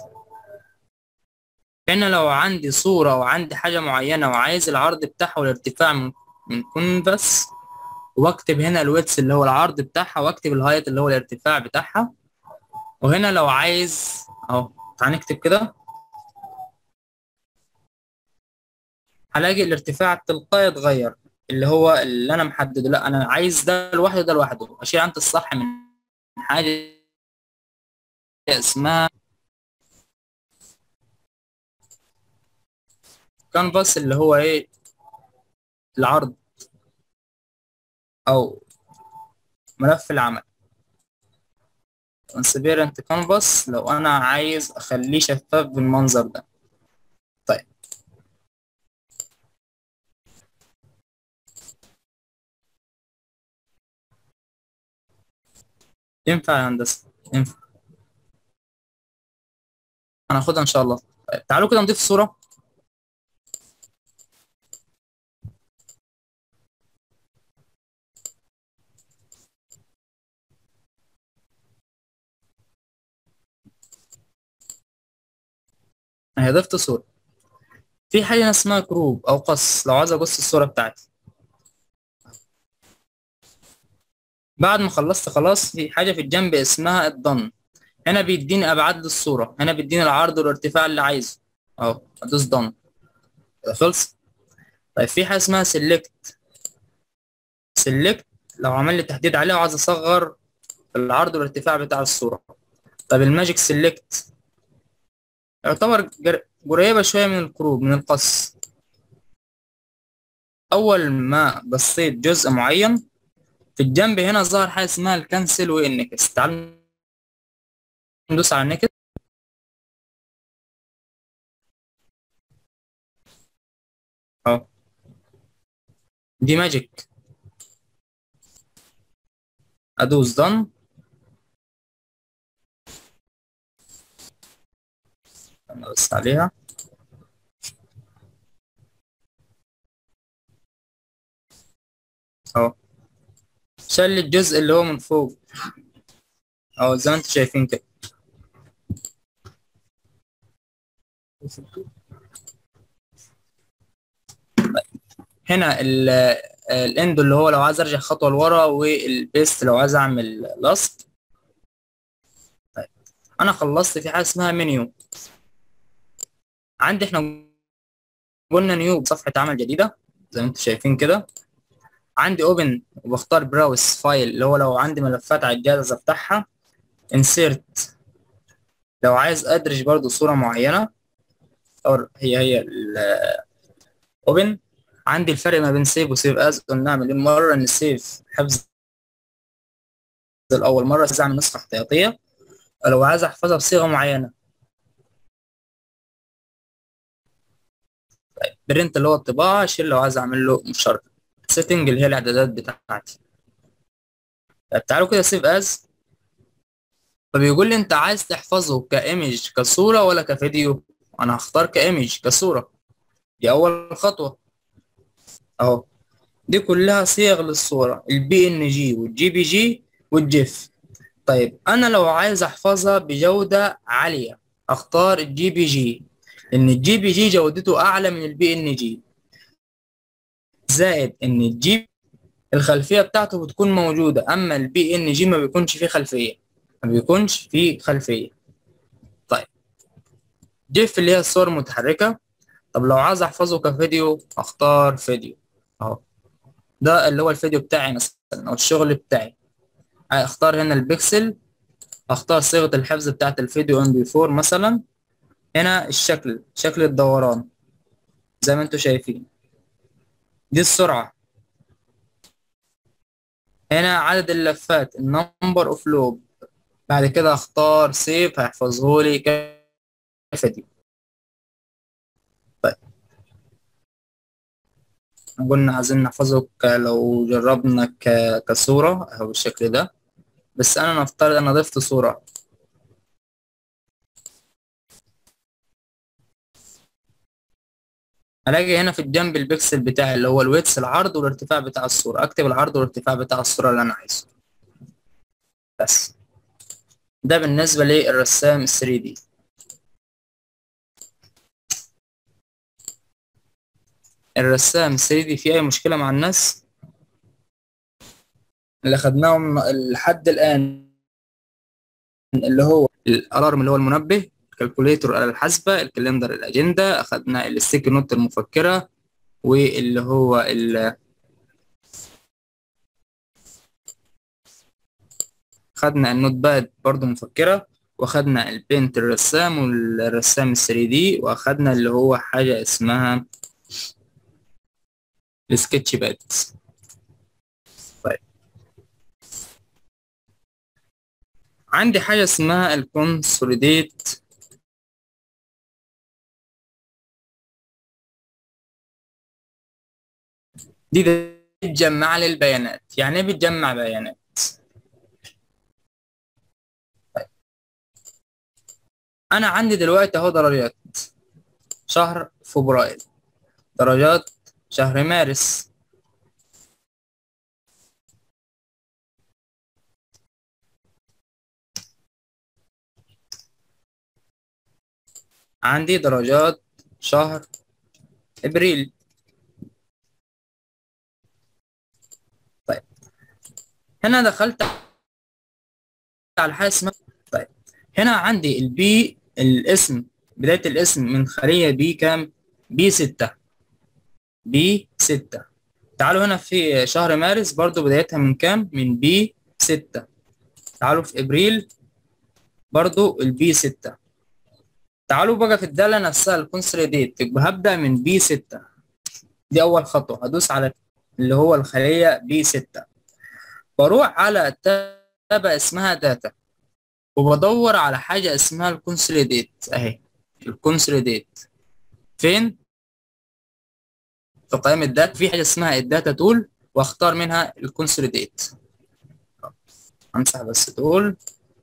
هنا لو عندي صوره او عندي حاجه معينه وعايز العرض بتاعها والارتفاع من من كونفس، واكتب هنا الويدث اللي هو العرض بتاعها، واكتب الهايت اللي هو الارتفاع بتاعها. وهنا لو عايز اهو، تعال نكتب كده، هلاقي الارتفاع التلقائي اتغير، اللي هو اللي انا محدده. لا انا عايز ده لوحده، ده لوحده. اشيل علامه الصح من حاجه اسمها كانفاس اللي هو ايه، العرض او ملف العمل. transparent canvas لو انا عايز اخليه شفاف بالمنظر ده. طيب ينفع يا هندسه؟ ينفع، هناخدها ان شاء الله. طيب تعالوا كده نضيف صوره. اهي ضفت صوره. في حاجه اسمها كروب او قص، لو عايز اقص الصوره بتاعتي. بعد ما خلصت خلاص في حاجه في الجنب اسمها الضن. هنا بيديني ابعاد للصوره، هنا بيديني العرض والارتفاع اللي عايزه اهو، ادوس ضن خلص. طيب في حاجه اسمها سيلكت. سيلكت لو عمل لي تحديد عليها وعايز اصغر العرض والارتفاع بتاع الصوره. طب الماجيك سيلكت يعتبر جر... قريبة شوية من القروب من القص. أول ما قصيت جزء معين في الجنب هنا ظهر حاجة اسمها الكنسل والنكس. تعال ندوس على النكس. أهو دي ماجيك. أدوس دن. أنا بس عليها. أهو شل الجزء اللي هو من فوق أهو زي ما انتوا شايفين كده. هنا الاند اللي هو لو عايز ارجع خطوه لورا، والبيست لو عايز اعمل لاست. طيب انا خلصت في حاجه اسمها منيو. عندي احنا قلنا نيو صفحه عمل جديده زي ما انتم شايفين كده. عندي اوبن وبختار براوس فايل اللي هو لو عندي ملفات على الجهاز افتحها. انسيرت لو عايز ادرج برضو صوره معينه، او هي هي الاوبن. عندي الفرق ما بين سيف وسيف از قلنا مليون مره ان السيف حفظ الاول مره، عايز اعمل نسخه احتياطيه لو عايز احفظها بصيغه معينه. طيب برنت اللي هو الطباعه، اشيل لو عايز اعمل له مشاركه. سيتنج اللي هي الاعدادات بتاعتي. طيب تعالوا كده سيف از. فبيقول لي انت عايز تحفظه كايمج كصوره ولا كفيديو؟ انا هختار كايمج كصوره. دي اول خطوه اهو. دي كلها صيغ للصوره، البي ان جي والجي بي جي والجيف. طيب انا لو عايز احفظها بجوده عاليه اختار الجي بي جي، ان الجي بي جي جودته اعلى من البي ان جي، زائد ان الجي الخلفيه بتاعته بتكون موجوده، اما البي ان جي ما بيكونش فيه خلفيه، ما بيكونش فيه خلفيه. طيب جيف اللي هي الصور المتحركه. طب لو عايز احفظه كفيديو اختار فيديو اهو. ده اللي هو الفيديو بتاعي مثلا او الشغل بتاعي. اختار هنا البكسل، اختار صيغه الحفظ بتاعت الفيديو ام بي أربعة مثلا. هنا الشكل شكل الدوران زي ما انتم شايفين. دي السرعه. هنا عدد اللفات النمبر اوف لوب. بعد كده اختار سيف هيحفظه لي كفيديو. طيب قلنا عايزين نحفظه ك- لو جربنا ك- كصورة اهو بالشكل ده. بس انا نفترض انا ضفت صورة. الاقي هنا في الجنب البكسل بتاعي اللي هو الويتس العرض والارتفاع بتاع الصورة. اكتب العرض والارتفاع بتاع الصورة اللي انا عايزه. بس ده بالنسبة للرسام ثري دي. الرسام ثري دي فيه اي مشكلة مع الناس اللي خدناهم لحد الان؟ اللي هو الالارم اللي هو المنبه، الكالكوليتر الآلة الحاسبة، الكالندر الأجندة، أخدنا الستيكي نوت المفكرة، واللي هو ال... خدنا النوت باد برضه مفكرة، واخدنا البينت الرسام والرسام الثري دي، واخدنا اللي هو حاجة اسمها السكتش باد. طيب عندي حاجة اسمها الكونسوليديت. دي بتجمع لي البيانات. يعني ايه بتجمع بيانات؟ طيب انا عندي دلوقتي اهو درجات شهر فبراير، درجات شهر مارس، عندي درجات شهر ابريل. طيب هنا دخلت على حاجه اسمها. طيب هنا عندي البي الاسم، بدايه الاسم من خليه بي كام؟ بي ستة. بي ستة. تعالوا هنا في شهر مارس برضو بدايتها من كام؟ من بي ستة. تعالوا في ابريل برضو البي ستة. تعالوا بقى في الدالة نفسها الكونسوليديت، يبقى هبدأ من بي ستة. دي أول خطوة، هدوس على اللي هو الخلية بي ستة، بروح على تابة اسمها داتا، وبدور على حاجة اسمها الكونسوليديت أهي. الكونسوليديت فين؟ في قائمة الداتا في حاجة اسمها الداتا تول، واختار منها الكونسوليديت. امسح بس تول.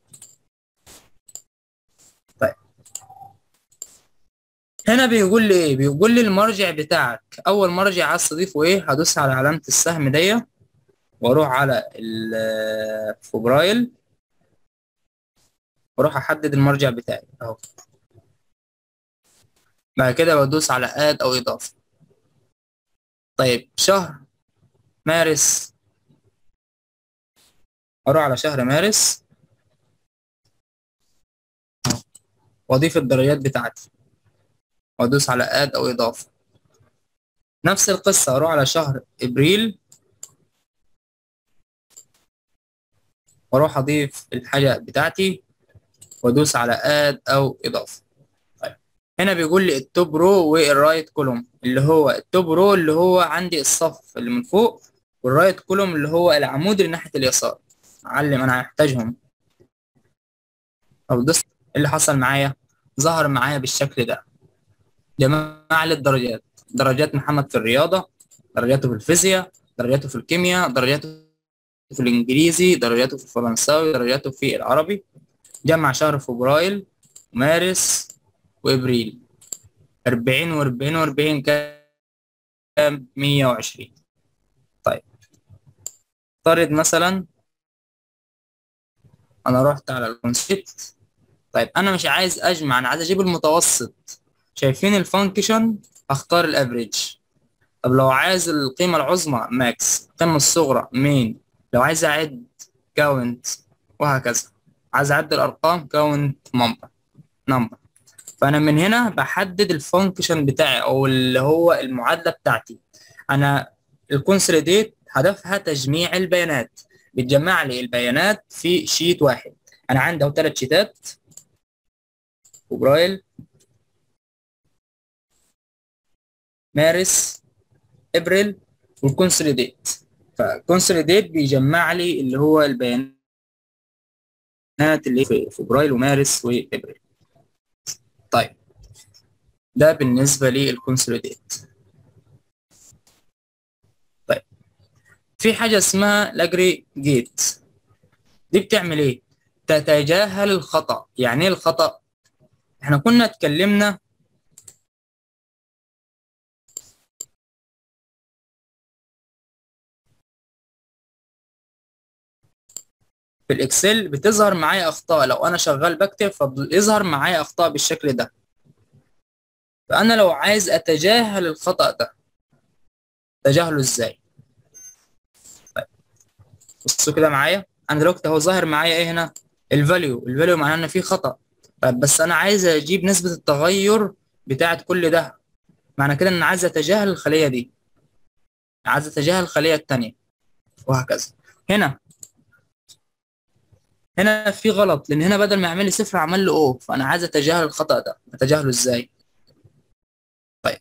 طيب هنا بيقول لي ايه؟ بيقول لي المرجع بتاعك، اول مرجع عايز تضيفه ايه؟ هدوس على علامة السهم دي واروح على الفبرايل واروح احدد المرجع بتاعي اهو. بعد كده بدوس على اد او اضافة. طيب شهر مارس، اروح على شهر مارس واضيف الدرجات بتاعتي وادوس على اد او اضافة. نفس القصة اروح على شهر ابريل واروح اضيف الحاجة بتاعتي وادوس على اد او اضافة. طيب هنا بيقول لي التوب رو والرايت كولوم، اللي هو التوب رو اللي هو عندي الصف اللي من فوق، والرايت كولوم اللي هو العمود اللي ناحية اليسار. معلم انا هحتاجهم. او دوست، اللي حصل معايا ظهر معايا بالشكل ده. جمع لي الدرجات، درجات محمد في الرياضة، درجاته في الفيزياء، درجاته في الكيمياء، درجاته في الانجليزي، درجاته في الفرنساوي، درجاته في العربي. جمع شهر فبراير ومارس وابريل. أربعين وأربعين وأربعين كام؟ مية وعشرين. طيب افترض مثلا انا رحت على الكونسيبت. طيب انا مش عايز اجمع، انا عايز اجيب المتوسط. شايفين الفانكشن؟ اختار الافريج. طب لو عايز القيمة العظمى ماكس، القيمة الصغرى مين، لو عايز اعد كاونت، وهكذا. عايز اعد الارقام كاونت نمبر نمبر. فانا من هنا بحدد الفانكشن بتاعي او اللي هو المعادله بتاعتي. انا الكونسوليديت هدفها تجميع البيانات، بتجمع لي البيانات في شيت واحد. انا عندي ثلاث شيتات، فبراير مارس ابريل والكونسوليديت. فالكونسوليديت بيجمع لي اللي هو البيانات اللي في فبراير ومارس وابريل. طيب ده بالنسبه للكونسوليديت. طيب في حاجه اسمها الاجريجيت، دي بتعمل ايه؟ تتجاهل الخطأ. يعني ايه الخطأ؟ احنا كنا اتكلمنا في الاكسل بتظهر معايا اخطاء، لو انا شغال بكتب فبيظهر معايا اخطاء بالشكل ده. فانا لو عايز اتجاهل الخطأ ده، تجاهله ازاي؟ طيب بصوا كده معايا، انا دلوقتي هو ظاهر معايا ايه هنا؟ الفاليو. الفاليو معناه ان في خطأ. طيب بس انا عايز اجيب نسبة التغير بتاعت كل ده، معنى كده ان انا عايز اتجاهل الخلية دي، عايز اتجاهل الخلية التانية، وهكذا. هنا هنا في غلط، لان هنا بدل ما يعمل لي صفر عمل لي او، فانا عايز اتجاهل الخطأ ده. اتجاهله ازاي؟ طيب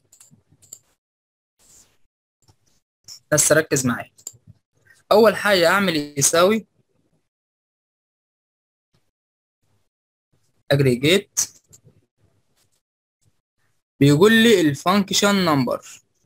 بس ركز معايا. اول حاجه اعمل يساوي اجريجيت، بيقول لي الفانكشن نمبر.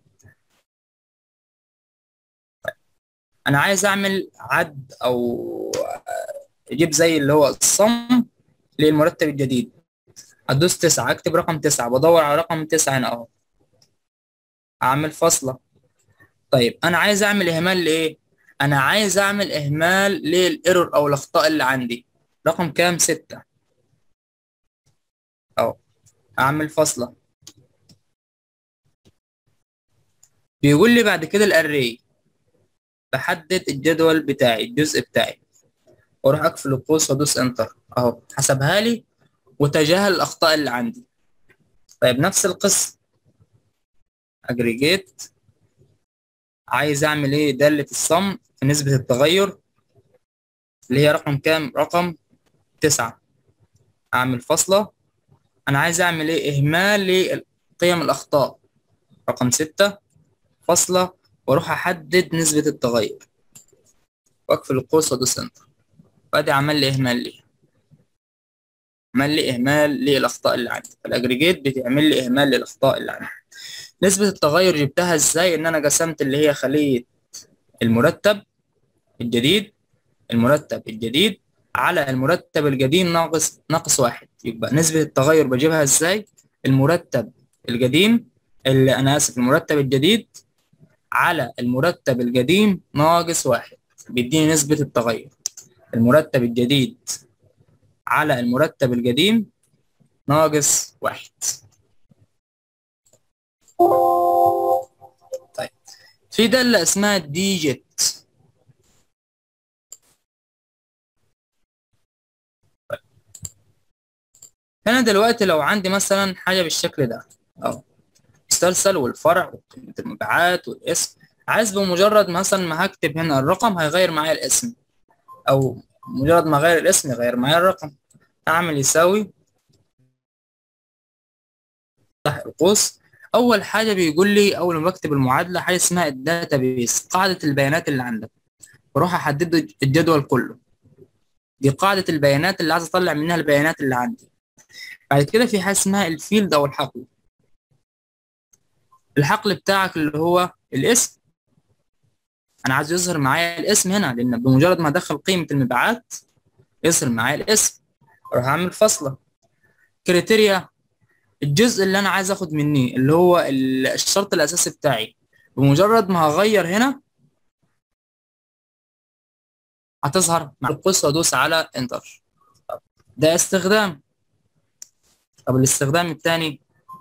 انا عايز اعمل عد او اجيب زي اللي هو الصم للمرتب الجديد. ادوس تسعة، اكتب رقم تسعة، بدور على رقم تسعة هنا اهو، اعمل فاصله. طيب انا عايز اعمل اهمال لايه؟ انا عايز اعمل اهمال للايرور او الاخطاء اللي عندي. رقم كام؟ ستة اهو، اعمل فاصله. بيقول لي بعد كده الاري، بحدد الجدول بتاعي، الجزء بتاعي، واروح اقفل القوس وادوس انتر اهو، حسبها لي وتجاهل الاخطاء اللي عندي. طيب نفس القصه اجريجيت، عايز اعمل ايه؟ داله الصم في نسبه التغير اللي هي رقم كام؟ رقم تسعة، اعمل فاصله انا عايز اعمل ايه؟ اهمال لقيم الاخطاء. رقم ستة فاصلة، واروح احدد نسبة التغير واقفل القوس وادوس انتر، وادي عمل لي اهمال ليه، عمل لي اهمال للاخطاء اللي عندي. الاجريجيت بتعمل لي اهمال للاخطاء اللي عندي. نسبة التغير جبتها ازاي؟ ان انا قسمت اللي هي خلية المرتب الجديد، المرتب الجديد على المرتب القديم ناقص ناقص واحد. يبقى نسبة التغير بجيبها ازاي؟ المرتب القديم، اللي انا اسف المرتب الجديد على المرتب القديم ناقص واحد بيديني نسبة التغير. المرتب الجديد على المرتب القديم ناقص واحد. طيب في دالة اسمها ديجيت. هنا دلوقتي لو عندي مثلا حاجة بالشكل ده اهو، المسلسل والفرع وقيمة المبيعات والاسم، عايز بمجرد مثلا ما هكتب هنا الرقم هيغير معايا الاسم، او مجرد ما اغير الاسم يغير معايا الرقم. اعمل يساوي تحت القوس. اول حاجه بيقول لي اول ما بكتب المعادله حاجه اسمها الداتابيس، قاعده البيانات اللي عندك، بروح احدد الجدول كله. دي قاعده البيانات اللي عايز اطلع منها البيانات اللي عندي. بعد كده في حاجه اسمها الفيلد او الحقل. الحقل بتاعك اللي هو الاسم، انا عايز يظهر معايا الاسم هنا، لان بمجرد ما ادخل قيمه المبيعات يظهر معايا الاسم. اروح اعمل فاصله. كريتيريا، الجزء اللي انا عايز اخد مني اللي هو الشرط الاساسي بتاعي، بمجرد ما هغير هنا هتظهر مع القوس وادوس على انتر. ده استخدام. طب الاستخدام الثاني،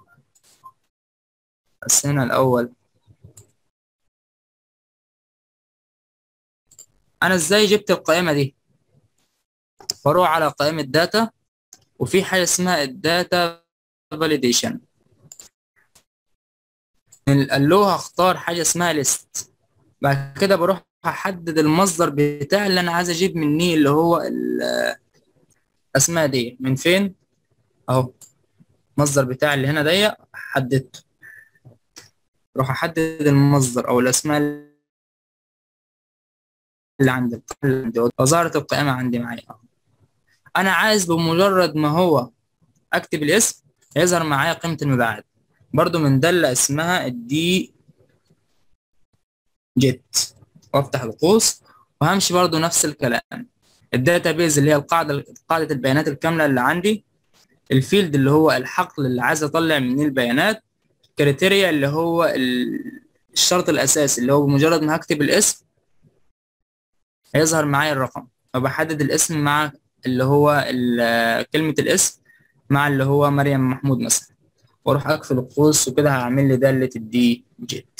بس هنا الاول انا ازاي جبت القائمه دي؟ بروح على قائمه داتا، وفي حاجه اسمها الداتا فاليديشن. قال له هختار حاجه اسمها ليست. بعد كده بروح احدد المصدر بتاعي اللي انا عايز اجيب مني اللي هو الاسماء دي من فين اهو. المصدر بتاعي اللي هنا ضيق حددته، اروح احدد المصدر او الاسماء اللي عندي وظهرت القائمه عندي معايا. انا عايز بمجرد ما هو اكتب الاسم يظهر معايا قيمه المبيعات، برضو من داله اسمها الدي جيت، وافتح القوس وهمشي برضو نفس الكلام. الداتابيز اللي هي القاعده قاعده البيانات الكامله اللي عندي، الفيلد اللي هو الحقل اللي عايز اطلع منه البيانات، كريتيريا اللي هو الشرط الاساسي اللي هو بمجرد ما هكتب الاسم هيظهر معايا الرقم، فبحدد الاسم مع اللي هو كلمة الاسم مع اللي هو مريم محمود مثلا، واروح اقفل القوس وكده هعمل لي دالة الدي جيت.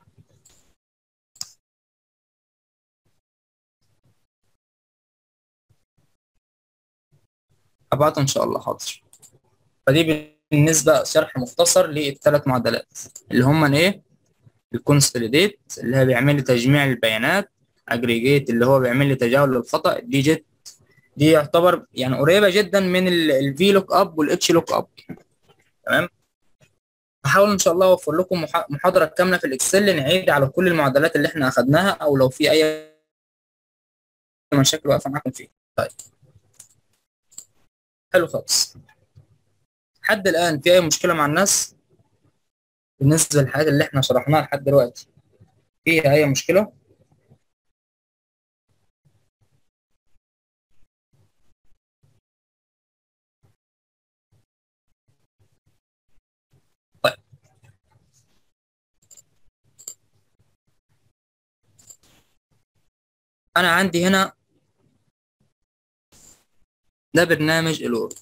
ابعته ان شاء الله حاضر. فدي بالنسبة شرح مختصر للثلاث معادلات اللي هم ايه؟ الكونسوليديت اللي هي بيعمل لي تجميع البيانات، اجريجيت اللي هو بيعمل لي تجاهل للخطأ، دي جيت دي يعتبر يعني قريبه جدا من الفي لوك اب والاتش لوك اب. تمام. هحاول ان شاء الله اوفر لكم محاضره كامله في الاكسل نعيد على كل المعادلات اللي احنا اخذناها، او لو في اي مشاكل واقفه معاكم فيها. طيب حلو خالص. لحد الان في اي مشكله مع الناس بالنسبه للحاجات اللي احنا شرحناها لحد دلوقتي؟ فيها اي مشكله؟ طيب انا عندي هنا ده برنامج الوورد.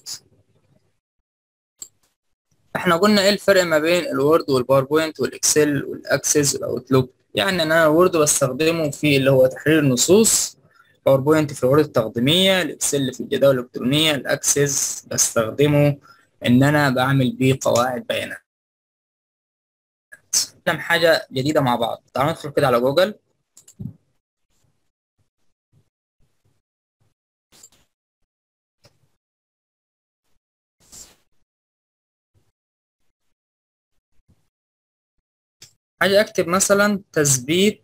احنا قلنا ايه الفرق ما بين الوورد والباوربوينت والاكسل والاكسس والاوتلوك؟ يعني ان انا الوورد بستخدمه في اللي هو تحرير النصوص، باوربوينت في العروض التقديميه، الاكسل في الجداول الالكترونيه، الاكسس بستخدمه ان انا بعمل بيه قواعد بيانات. نعمل حاجه جديده مع بعض. تعالوا ندخل كده على جوجل. هاجي اكتب مثلا تثبيت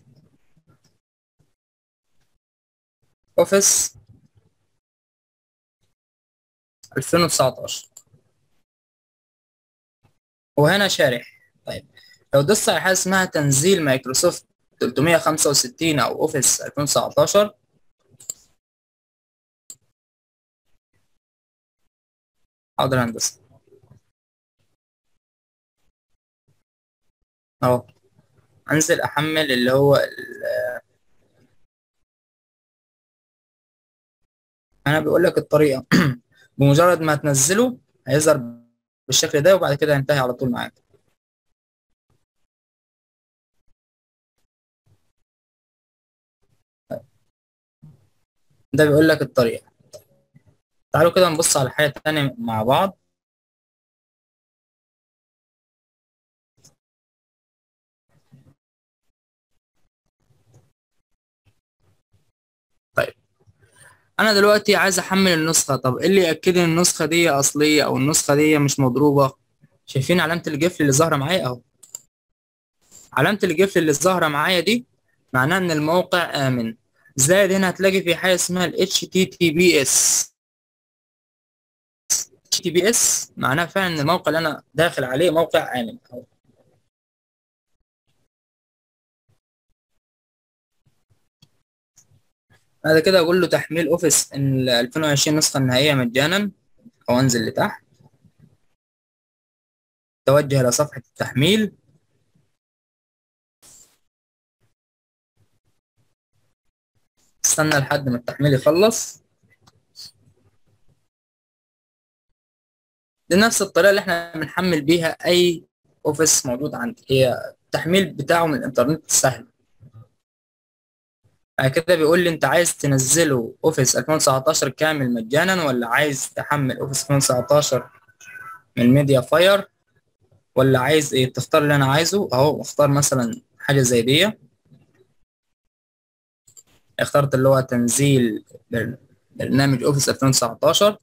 اوفيس ألفين وتسعتاشر وهنا شارح. طيب لو دوست على حاجه اسمها تنزيل مايكروسوفت ثلاثمية وخمسة وستين او اوفيس ألفين وتسعتاشر، حاضر يا هندسه اهو، انزل احمل اللي هو ال- انا بيقول لك الطريقه بمجرد ما تنزله هيظهر بالشكل ده وبعد كده ينتهي على طول معاك. ده بيقول لك الطريقه. تعالوا كده نبص على حاجه تانية مع بعض. طيب انا دلوقتي عايز احمل النسخه. طب ايه اللي ياكد ان النسخه دي اصليه او النسخه دي مش مضروبه؟ شايفين علامه الجفل اللي ظاهره معايا اهو؟ علامه الجفل اللي ظاهره معايا دي معناها ان الموقع امن. زائد هنا هتلاقي في حاجه اسمها ال إتش تي تي بي إس. إتش تي تي بي إس معناها فعلا ان الموقع اللي انا داخل عليه موقع امن أهو. بعد كده اقول له تحميل اوفيس ال ألفين وعشرين نسخه النهائيه مجانا، او انزل لتحت توجه الى صفحه التحميل. استنى لحد ما التحميل يخلص. دي نفس الطريقه اللي احنا بنحمل بيها اي اوفيس موجود عندي، هي التحميل بتاعه من الانترنت سهل. بعد كده بيقول لي انت عايز تنزله اوفيس ألفين وتسعتاشر كامل مجانا، ولا عايز تحمل اوفيس ألفين وتسعتاشر من ميديا فاير، ولا عايز ايه؟ تختار اللي انا عايزه اهو. اختار مثلا حاجه زي دي. اخترت اللي هو تنزيل بر- برنامج اوفيس ألفين وتسعتاشر.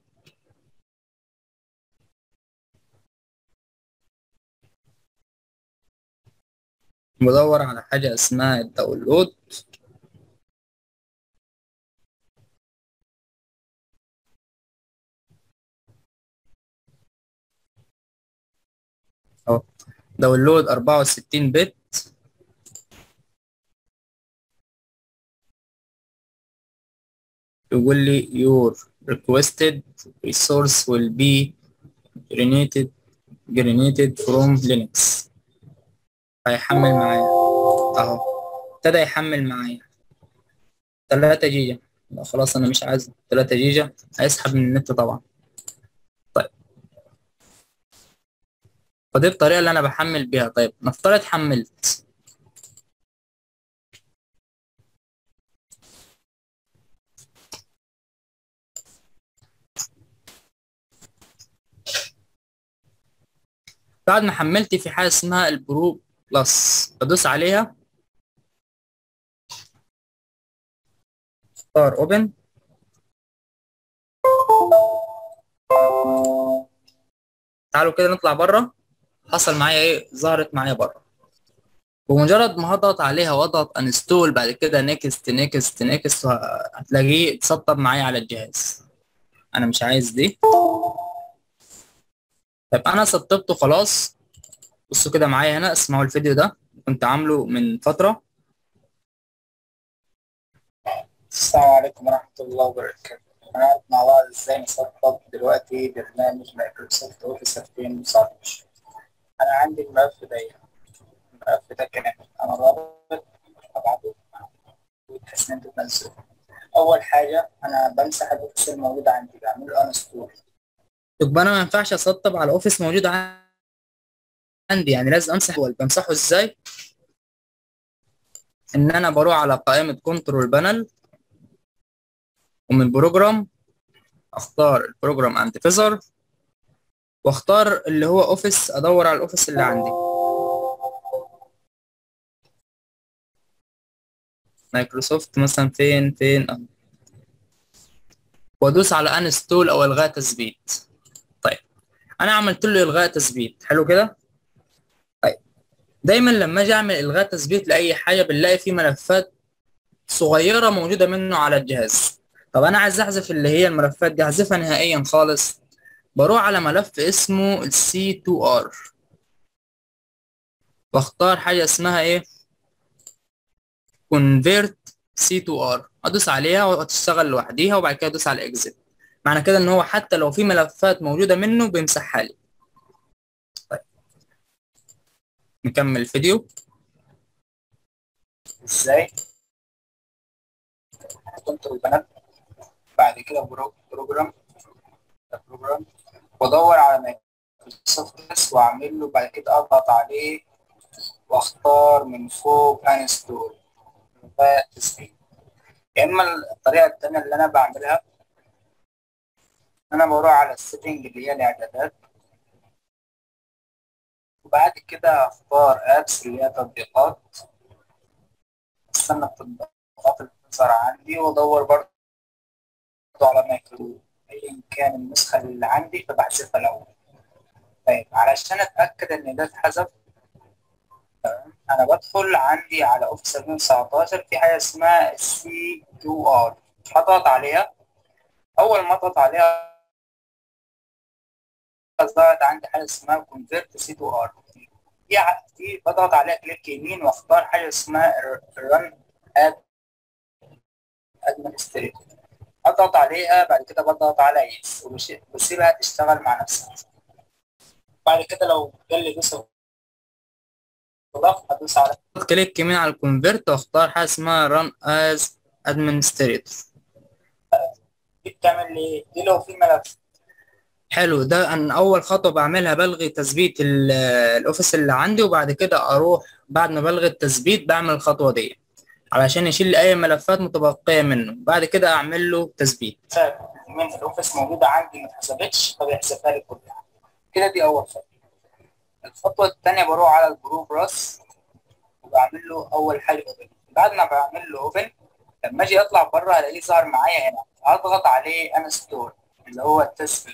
بدور على حاجه اسمها الداونلود. اهو داونلود أربعة وستين بت. يقول لي your requested resource will be generated generated from Linux. هيحمل معايا اهو، ابتدى يحمل معايا ثلاثة جيجا. لا خلاص انا مش عايز ثلاثة جيجا، هيسحب من النت طبعا. طيب فدي الطريقة اللي انا بحمل بيها. طيب نفترض حملت. بعد ما حملت في حاجة اسمها البرو بلس، بدوس عليها، اختار اوبن. تعالوا كده نطلع بره. حصل معايا ايه؟ ظهرت معايا بره. بمجرد ما هضغط عليها واضغط انستول بعد كده نيكست نيكست نيكست هتلاقيه اتسطب معايا على الجهاز. انا مش عايز دي. طيب انا سطبته خلاص. بصوا كده معايا هنا، اسمعوا الفيديو ده كنت عامله من فترة. السلام عليكم ورحمة الله وبركاته. هنقعد مع بعض ازاي نسطب دلوقتي برنامج مايكروسوفت اوفيس ألفين وتسعتاشر. انا عندي الملف ده، الملف ده كامل، انا رابط ابعته بحيث ان انتوا تنزلوه. اول حاجة انا بمسح الاوفيس الموجود عندي، بعمل له انستول. يبقى انا ما ينفعش اسطب على اوفيس موجود عندي، يعني لازم امسح. هو بمسحه ازاي؟ ان انا بروح على قائمة كنترول بانل، ومن بروجرام اختار البروجرام انتيفيزر، واختار اللي هو اوفيس، ادور على الاوفيس اللي عندي مايكروسوفت مثلا. فين فين أهو. وادوس على انستول او الغاء تثبيت. طيب انا عملت له الغاء تثبيت، حلو كده. طيب دايما لما اجي اعمل الغاء تثبيت لاي حاجه بنلاقي في ملفات صغيره موجوده منه على الجهاز. طب انا عايز احذف اللي هي الملفات دي، احذفها نهائيا خالص. بروح على ملف اسمه السي تو ار، واختار حاجه اسمها ايه، convert سي تو ار، ادوس عليها وهتشتغل لوحديها، وبعد كده ادوس على اكزit. معنى كده ان هو حتى لو في ملفات موجوده منه بيمسحها لي. طيب نكمل الفيديو. ازاي كنت البنات بعد كده برو- بروجرام بروجرام وادور على مايكروسوفت واعمل له، بعد كده اضغط عليه واختار من فوق انستول تسجيل. يا اما الطريقه الثانيه اللي انا بعملها، انا بروح على السيتنج اللي هي الاعدادات، وبعد كده اختار ابس اللي هي تطبيقات، استنى التطبيقات اللي بتظهر عندي، وادور برضه على مايكرو ايا كان النسخه اللي عندي فبحذفها الاول. طيب علشان اتاكد ان ده اتحذف، انا بدخل عندي على اوفيس ألفين وتسعتاشر في حاجه اسمها سي تو ار، هضغط عليها. اول ما اضغط عليها ظهرت عندي حاجه اسمها كونفيرت سي تو ار، دي دي بضغط عليها كليك يمين واختار حاجه اسمها رن اد ادمنستريتور، اضغط عليها. بعد كده بضغط على يس وبسيبها تشتغل مع نفسها. بعد كده لو جالي دوس ضغط هدوس على كليك يمين على الكونفيرت واختار حاجه اسمها ران از ادمنستريتور. دي بتعمل لي دي لو في ملف. حلو، ده انا اول خطوه بعملها بلغي تثبيت الاوفيس اللي عندي، وبعد كده اروح بعد ما بلغي التثبيت بعمل الخطوه دي علشان يشيل اي ملفات متبقيه منه. بعد كده اعمل له تثبيت من الاوفيس موجوده عندي ما اتحسبتش فبيحسبها لي كلها كده. دي اول خطوه. الخطوه الثانيه بروح على البروجرس وبعمل له اول حاجه اوبن. بعد ما بعمل له اوبن لما اجي اطلع بره هلاقيه ظهر معايا هنا، اضغط عليه انستول اللي هو التثبيت.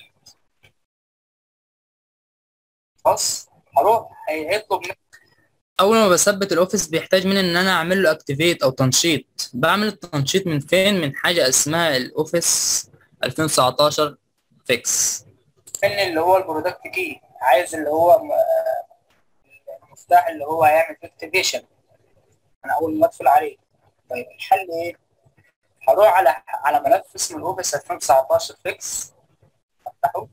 بص هروح هيطلب مني اول ما بثبت الاوفيس بيحتاج مني ان انا اعمل له اكتيفيت او تنشيط. بعمل التنشيط من فين؟ من حاجه اسمها الاوفيس ألفين وتسعتاشر فيكس، ان اللي هو البرودكت كي، عايز اللي هو المفتاح اللي هو هيعمل اكتيفيشن انا اول ما ادخل عليه. طيب الحل ايه؟ هروح على على ملف اسمه الاوفيس ألفين وتسعتاشر فيكس، افتحه.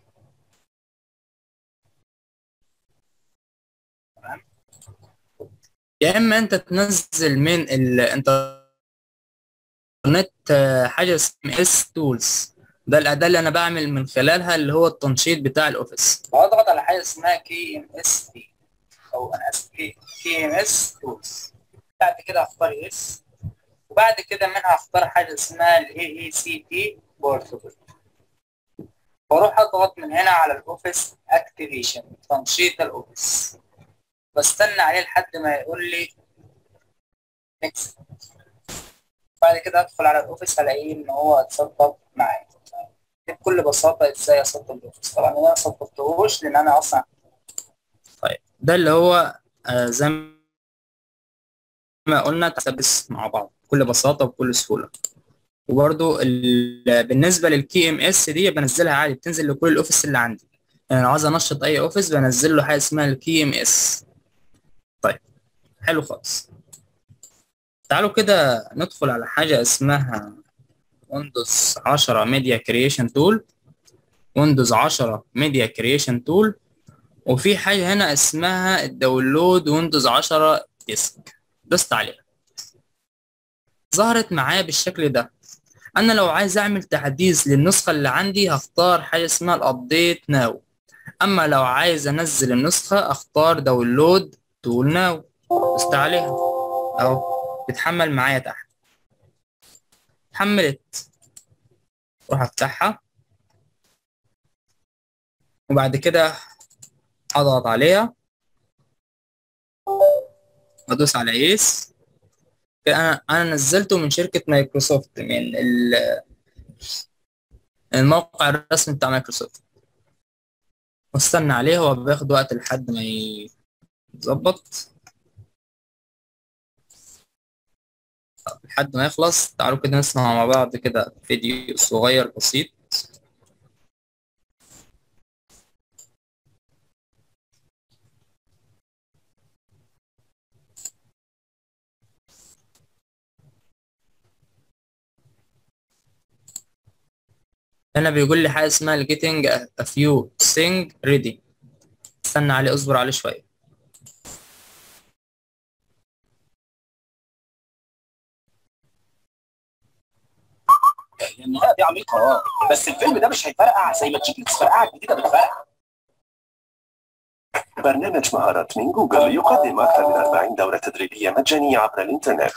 تمام. يا اما انت تنزل من الانترنت حاجه اسمها اس تولز، ده الاداه اللي انا بعمل من خلالها اللي هو التنشيط بتاع الاوفيس. واضغط على حاجه اسمها كي ام اس تي، او انا اسف كي ام اس تولز. بعد كده اختار يس، وبعد كده منها اختار حاجه اسمها الاي اي سي تي بورتفول، واروح اضغط من هنا على الاوفيس اكتيفيشن تنشيط الاوفيس، بستنى عليه لحد ما يقول لي نكست. بعد كده ادخل على الاوفيس الاقيه ان هو اتسطب معايا. بكل بساطه ازاي اسطب الاوفيس؟ طبعا انا ما سطبتهوش لان انا اصلا. طيب ده اللي هو آه زي ما قلنا تثبت مع بعض بكل بساطه وبكل سهوله. وبرده بالنسبه للكي ام اس دي بنزلها عادي، بتنزل لكل الاوفيس اللي عندي. يعني لو عايز انشط اي اوفيس بنزل له حاجه اسمها الكي ام اس. طيب حلو خالص. تعالوا كده ندخل على حاجه اسمها ويندوز عشرة ميديا كرييشن تول. ويندوز عشرة ميديا كرييشن تول، وفي حاجه هنا اسمها الداونلود ويندوز عشرة ديسك. دوست عليها ظهرت معايا بالشكل ده. انا لو عايز اعمل تحديث للنسخه اللي عندي هختار حاجه اسمها الابديت ناو، اما لو عايز انزل النسخه اختار داونلود تول ناو. دوست عليها اهو بتحمل معايا تحت. اتحملت، اروح افتحها وبعد كده اضغط عليها وادوس على يس. انا انا نزلته من شركه مايكروسوفت، من الموقع الرسمي بتاع مايكروسوفت، واستنى عليه. هو بياخد وقت لحد ما ظبط لحد ما يخلص. تعالوا كده نسمع مع بعض كده فيديو صغير بسيط. هنا بيقول لي حاجة اسمها getting a few thing ready. استنى عليه، اصبر عليه شوية. النهايه دي عميقه اه بس الفيلم ده مش هيفرقع زي ما تشيك بتفرقع جديده بتفرقع. برنامج مهارات من جوجل يقدم أكثر من أربعين دورة تدريبية مجانية عبر الإنترنت.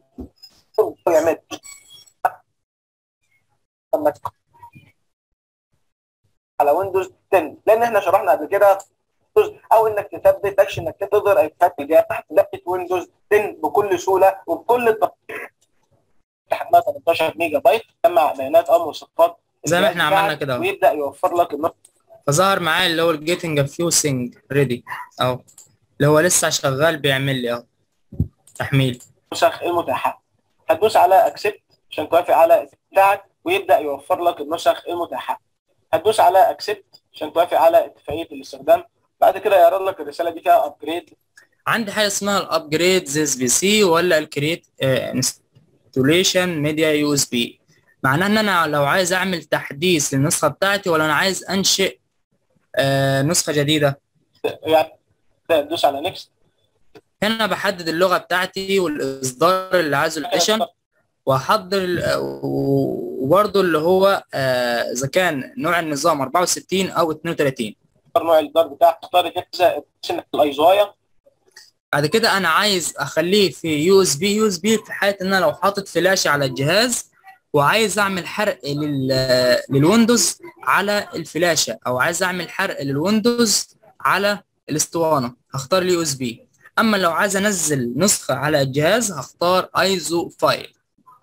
على ويندوز عشرة، لأن احنا شرحنا قبل كده او انك تثبت تكش انك تقدر تفتح تحت لعبه ويندوز عشرة بكل سهوله وبكل التفاصيل. حجمها تمنتاشر ميجا بايت، جمع بيانات او مواصفات زي ما احنا عملنا كده اهو، ويبدا يوفر لك النص. فظهر معايا اللي هو getting a few thing ready اهو، اللي هو لسه شغال بيعمل لي اهو تحميل. النسخ المتاحه هتدوس على اكسبت عشان توافق على بتاعك ويبدا يوفر لك النسخ المتاحه. هتدوس على اكسبت عشان توافق على اتفاقيه الاستخدام. بعد كده يعرض لك الرساله دي فيها ابجريد. عندي حاجه اسمها الابجريد ذيس بي سي ولا الكريت انستوليشن ميديا يو اس بي. معناه ان انا لو عايز اعمل تحديث للنسخه بتاعتي ولا انا عايز انشئ آه نسخه جديده. يعني تدوس على نيكست. هنا بحدد اللغه بتاعتي والاصدار اللي عايزه الاديشن، واحضر وبرضه اللي هو اذا آه كان نوع النظام أربعة وستين او اتنين وتلاتين. نوع الاصدار بتاعك تختار سنه الايزوايا. بعد كده انا عايز اخليه في يو اس بي يو اس بي في حاله ان انا لو حاطط فلاشه على الجهاز وعايز اعمل حرق لل للويندوز على الفلاشه، او عايز اعمل حرق للويندوز على الاسطوانه، هختار اليو اس بي. اما لو عايز انزل نسخه على الجهاز هختار ايزو فايل.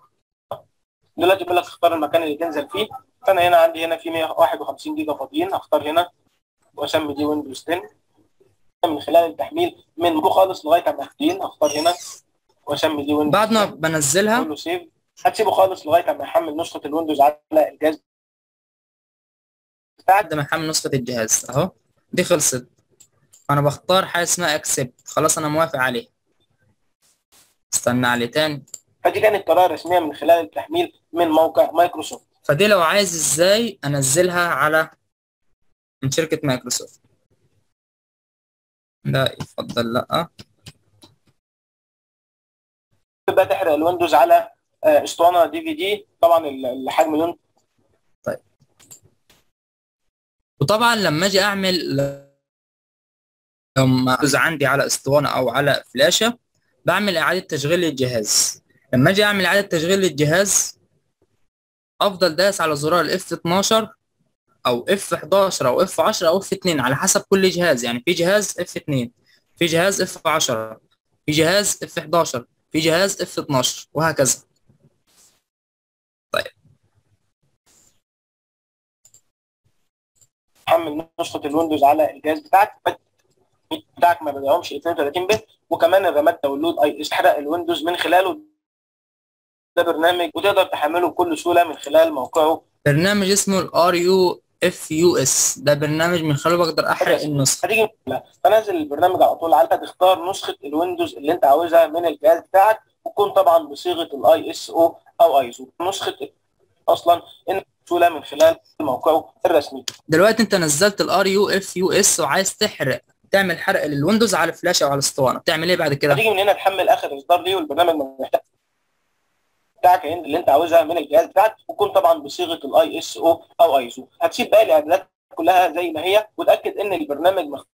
دلوقتي بيقول لك اختار المكان اللي تنزل فيه، فانا هنا عندي هنا في مية وواحد وخمسين جيجا فاضيين، هختار هنا واسمي دي ويندوز عشرة. من خلال التحميل من فوق خالص لغايه ما يحمل هختار هنا واسمي دي ويندوز. بعد ما بنزلها اقول له سيف، هتسيبه خالص لغايه ما يحمل نسخه الويندوز على الجهاز بتاعك. بعد ما يحمل نسخه الجهاز اهو دي خلصت، انا بختار حاجه اسمها اكسبت. خلاص انا موافق عليه، استنى عليه تاني. فدي كانت طريقه رسميه من خلال التحميل من موقع مايكروسوفت. فدي لو عايز ازاي انزلها على من شركه مايكروسوفت. لا يفضل لا. تبدا تحرق الويندوز على اسطوانه دي في دي، طبعا الحجم لون. طيب وطبعا لما اجي اعمل لما عندي على اسطوانه او على فلاشه بعمل اعاده تشغيل للجهاز. لما اجي اعمل اعاده تشغيل للجهاز افضل داس على زرار الاف اتناشر او اف حداشر او اف عشرة او اف اتنين على حسب كل جهاز. يعني في جهاز اف اتنين، في جهاز اف عشرة، في جهاز اف حداشر، في جهاز اف اتناشر، وهكذا. طيب حمل نسخه الويندوز على الجهاز بتاعك بتاعك ما بدأهمش اتنين وتلاتين بت، وكمان الرامات داونلود اي اس تحرق الويندوز من خلاله. ده برنامج وتقدر تحمله بكل سهوله من خلال موقعه. برنامج اسمه الار يو اف يو اس، ده برنامج من خلاله بقدر احرق النسخه. هتيجي فنزل البرنامج على طول على تختار نسخه الويندوز اللي انت عاوزها من الجهاز بتاعك، وتكون طبعا بصيغه الاي اس او او ايزو. نسخه اصلا ان سهوله من خلال موقعه الرسمي. دلوقتي انت نزلت الار يو اف يو اس وعايز تحرق تعمل حرق للويندوز على فلاشه او على اسطوانه، تعمل ايه بعد كده؟ هتيجي من هنا تحمل اخر اصدار ليه، والبرنامج محتاج بتاعك اللي انت عاوزها من الجهاز بتاعك، وتكون طبعا بصيغه الاي اس او او ايزو. هتسيب باقي الاعدادات كلها زي ما هي، وتاكد ان البرنامج مختار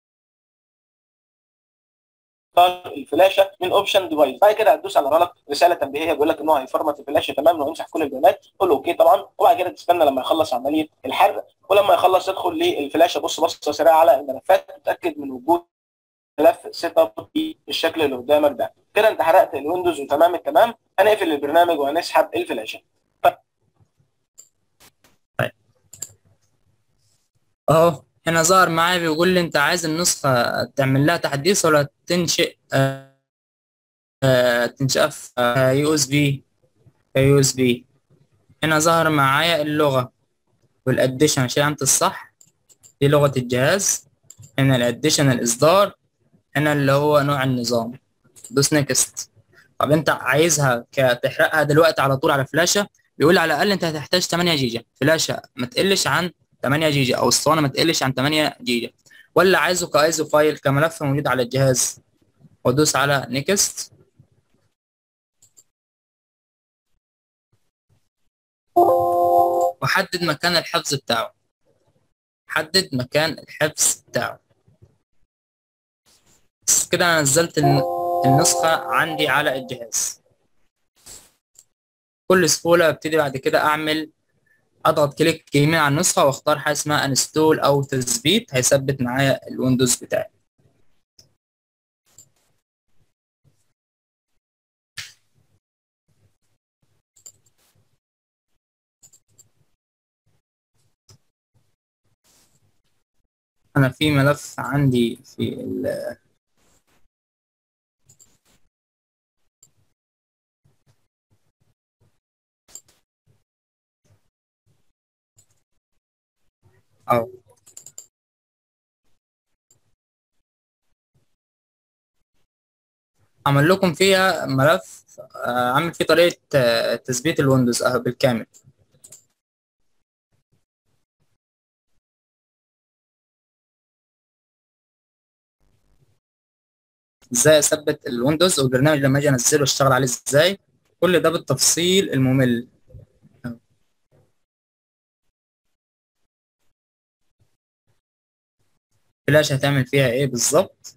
الفلاشه من اوبشن ديفايس. بعد كده هتدوس على رالك رساله تنبيهيه بيقول لك ان هو هيفرمت الفلاشه تماما ويمسح كل البيانات. قول له اوكي طبعا، وبعد كده تستنى لما يخلص عمليه الحرق، ولما يخلص تدخل للفلاشه بص بصه سريعه على الملفات وتاكد من وجود ملف سيت اب بالشكل اللي قدامك ده. كده انت حرقت الويندوز وتمام التمام. هنقفل البرنامج وهنسحب الفلاشه. طيب اهو هنا ظهر معايا بيقول لي انت عايز النسخة تعمل لها تحديث ولا تنشئ آه آه تنشئها في يو اس بي يو اس بي. هنا ظهر معايا اللغة والاديشن عشان علامة الصح، دي لغة الجهاز. هنا الاديشن الاصدار، هنا اللي هو نوع النظام. دوس نيكست. طب انت عايزها كتحرقها دلوقتي على طول على فلاشة، بيقول على الاقل انت هتحتاج ثمانية جيجا فلاشة ما تقلش عن ثمانية جيجا، او الصوانة ما تقلش عن ثمانية جيجا، ولا عايزه كايزو فايل كملف موجود على الجهاز. وادوس على نيكست. وحدد مكان الحفظ بتاعه، حدد مكان الحفظ بتاعه. بس كده انا نزلت الن- النسخة عندي على الجهاز بكل سهولة. ابتدي بعد كده اعمل اضغط كليك يمين على النسخة واختار حاجة اسمها انستول او تثبيت، هيثبت معايا الويندوز بتاعي. انا في ملف عندي في ال أو عمل لكم فيها ملف آه، عامل فيه طريقة آه، تثبيت الويندوز أهو بالكامل. ازاي اثبت الويندوز والبرنامج لما اجي انزله واشتغل عليه ازاي، كل ده بالتفصيل الممل. فلاش هتعمل فيها ايه بالظبط.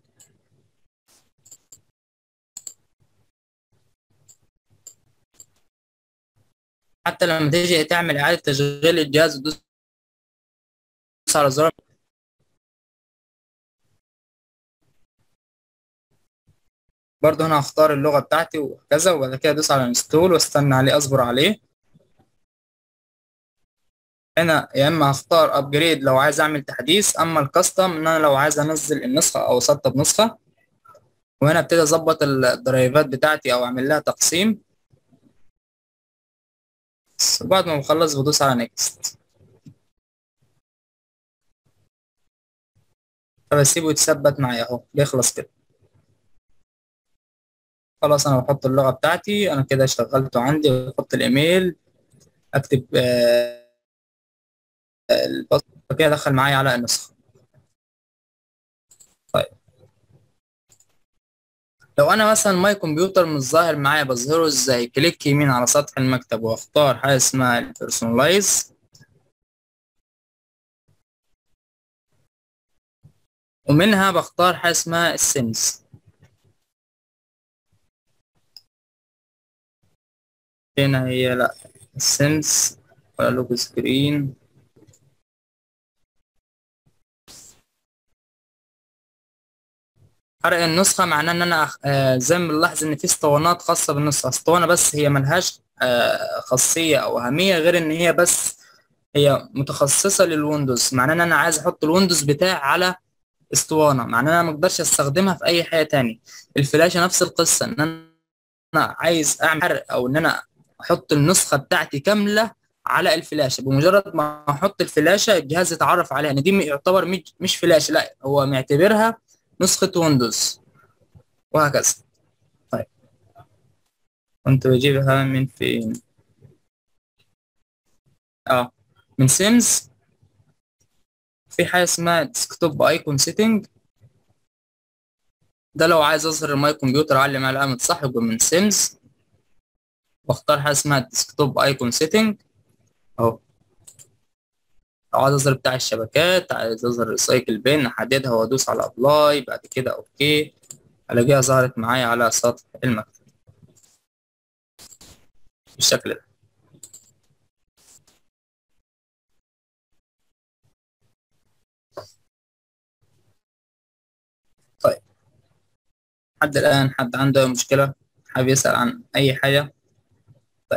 حتى لما تيجي تعمل اعادة تشغيل الجهاز وتدوس على زرار، برضه هنا هختار اللغة بتاعتي وهكذا، وبعد كده ادوس على انستول واستنى عليه اصبر عليه. هنا يا اما هختار ابجريد لو عايز اعمل تحديث، اما الكاستم ان انا لو عايز انزل النسخة او اسطب نسخة. وهنا ابتدي اظبط الدرايفات بتاعتي او اعمل لها تقسيم. وبعد ما بخلص بدوس على نيكست، فبسيبه يتثبت معايا اهو بيخلص كده. خلاص انا بحط اللغة بتاعتي، انا كده شغلته عندي، بحط الايميل، اكتب آه، الباسورد، فكده دخل معايا على النسخة. طيب لو انا مثلا ماي كمبيوتر مش ظاهر معايا، بظهره ازاي؟ كليك يمين على سطح المكتب واختار حاجة اسمها البيرسونلايز، ومنها بختار حاجة اسمها السيمز. هنا هي لا السيمز ولا لوك سكرين. حرق النسخة معناه إن أنا أخ- آه زي ما بنلاحظ إن في اسطوانات خاصة بالنسخة، اسطوانة بس هي ملهاش آه خاصية أو أهمية غير إن هي بس هي متخصصة للويندوز. معناه إن أنا عايز أحط الويندوز بتاعي على اسطوانة، معناه إن أنا مقدرش أستخدمها في أي حاجة تاني. الفلاشة نفس القصة، إن أنا عايز أعمل حرق أو إن أنا أحط النسخة بتاعتي كاملة على الفلاشة. بمجرد ما أحط الفلاشة الجهاز يتعرف عليها إن دي يعتبر مش مش فلاشة، لا هو معتبرها نسخة ويندوز، وهكذا. طيب كنت بجيبها من فين؟ اه من سيمز. في حاجة اسمها ديسكتوب ايكون سيتنج، ده لو عايز اظهر الماي كمبيوتر اعلم على علامة صح يبقى من سيمز، واختار حاجة اسمها ديسكتوب ايكون سيتنج اهو. لو عايز اظهر بتاع الشبكات، عايز اظهر السايكل بين، احددها وادوس على ابلاي، بعد كده اوكي، الاقيها ظهرت معايا على سطح المكتب بالشكل ده. طيب لحد الان حد عنده أي مشكلة حابب يسأل عن اي حاجة؟ طيب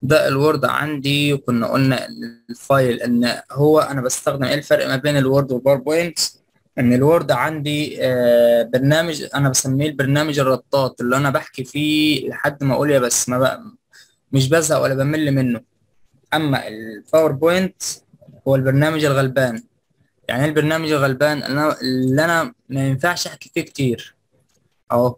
ده الوورد عندي، وكنا قلنا إن الفايل ان هو انا بستخدم ايه الفرق ما بين الوورد والباوربوينت. ان الوورد عندي آه برنامج انا بسميه البرنامج الرطاط اللي انا بحكي فيه لحد ما اقول يا بس ما بقى مش بزهق ولا بمل منه. اما الباوربوينت هو البرنامج الغلبان. يعني ايه البرنامج الغلبان؟ انا اللي انا ما ينفعش احكي فيه كتير اهو.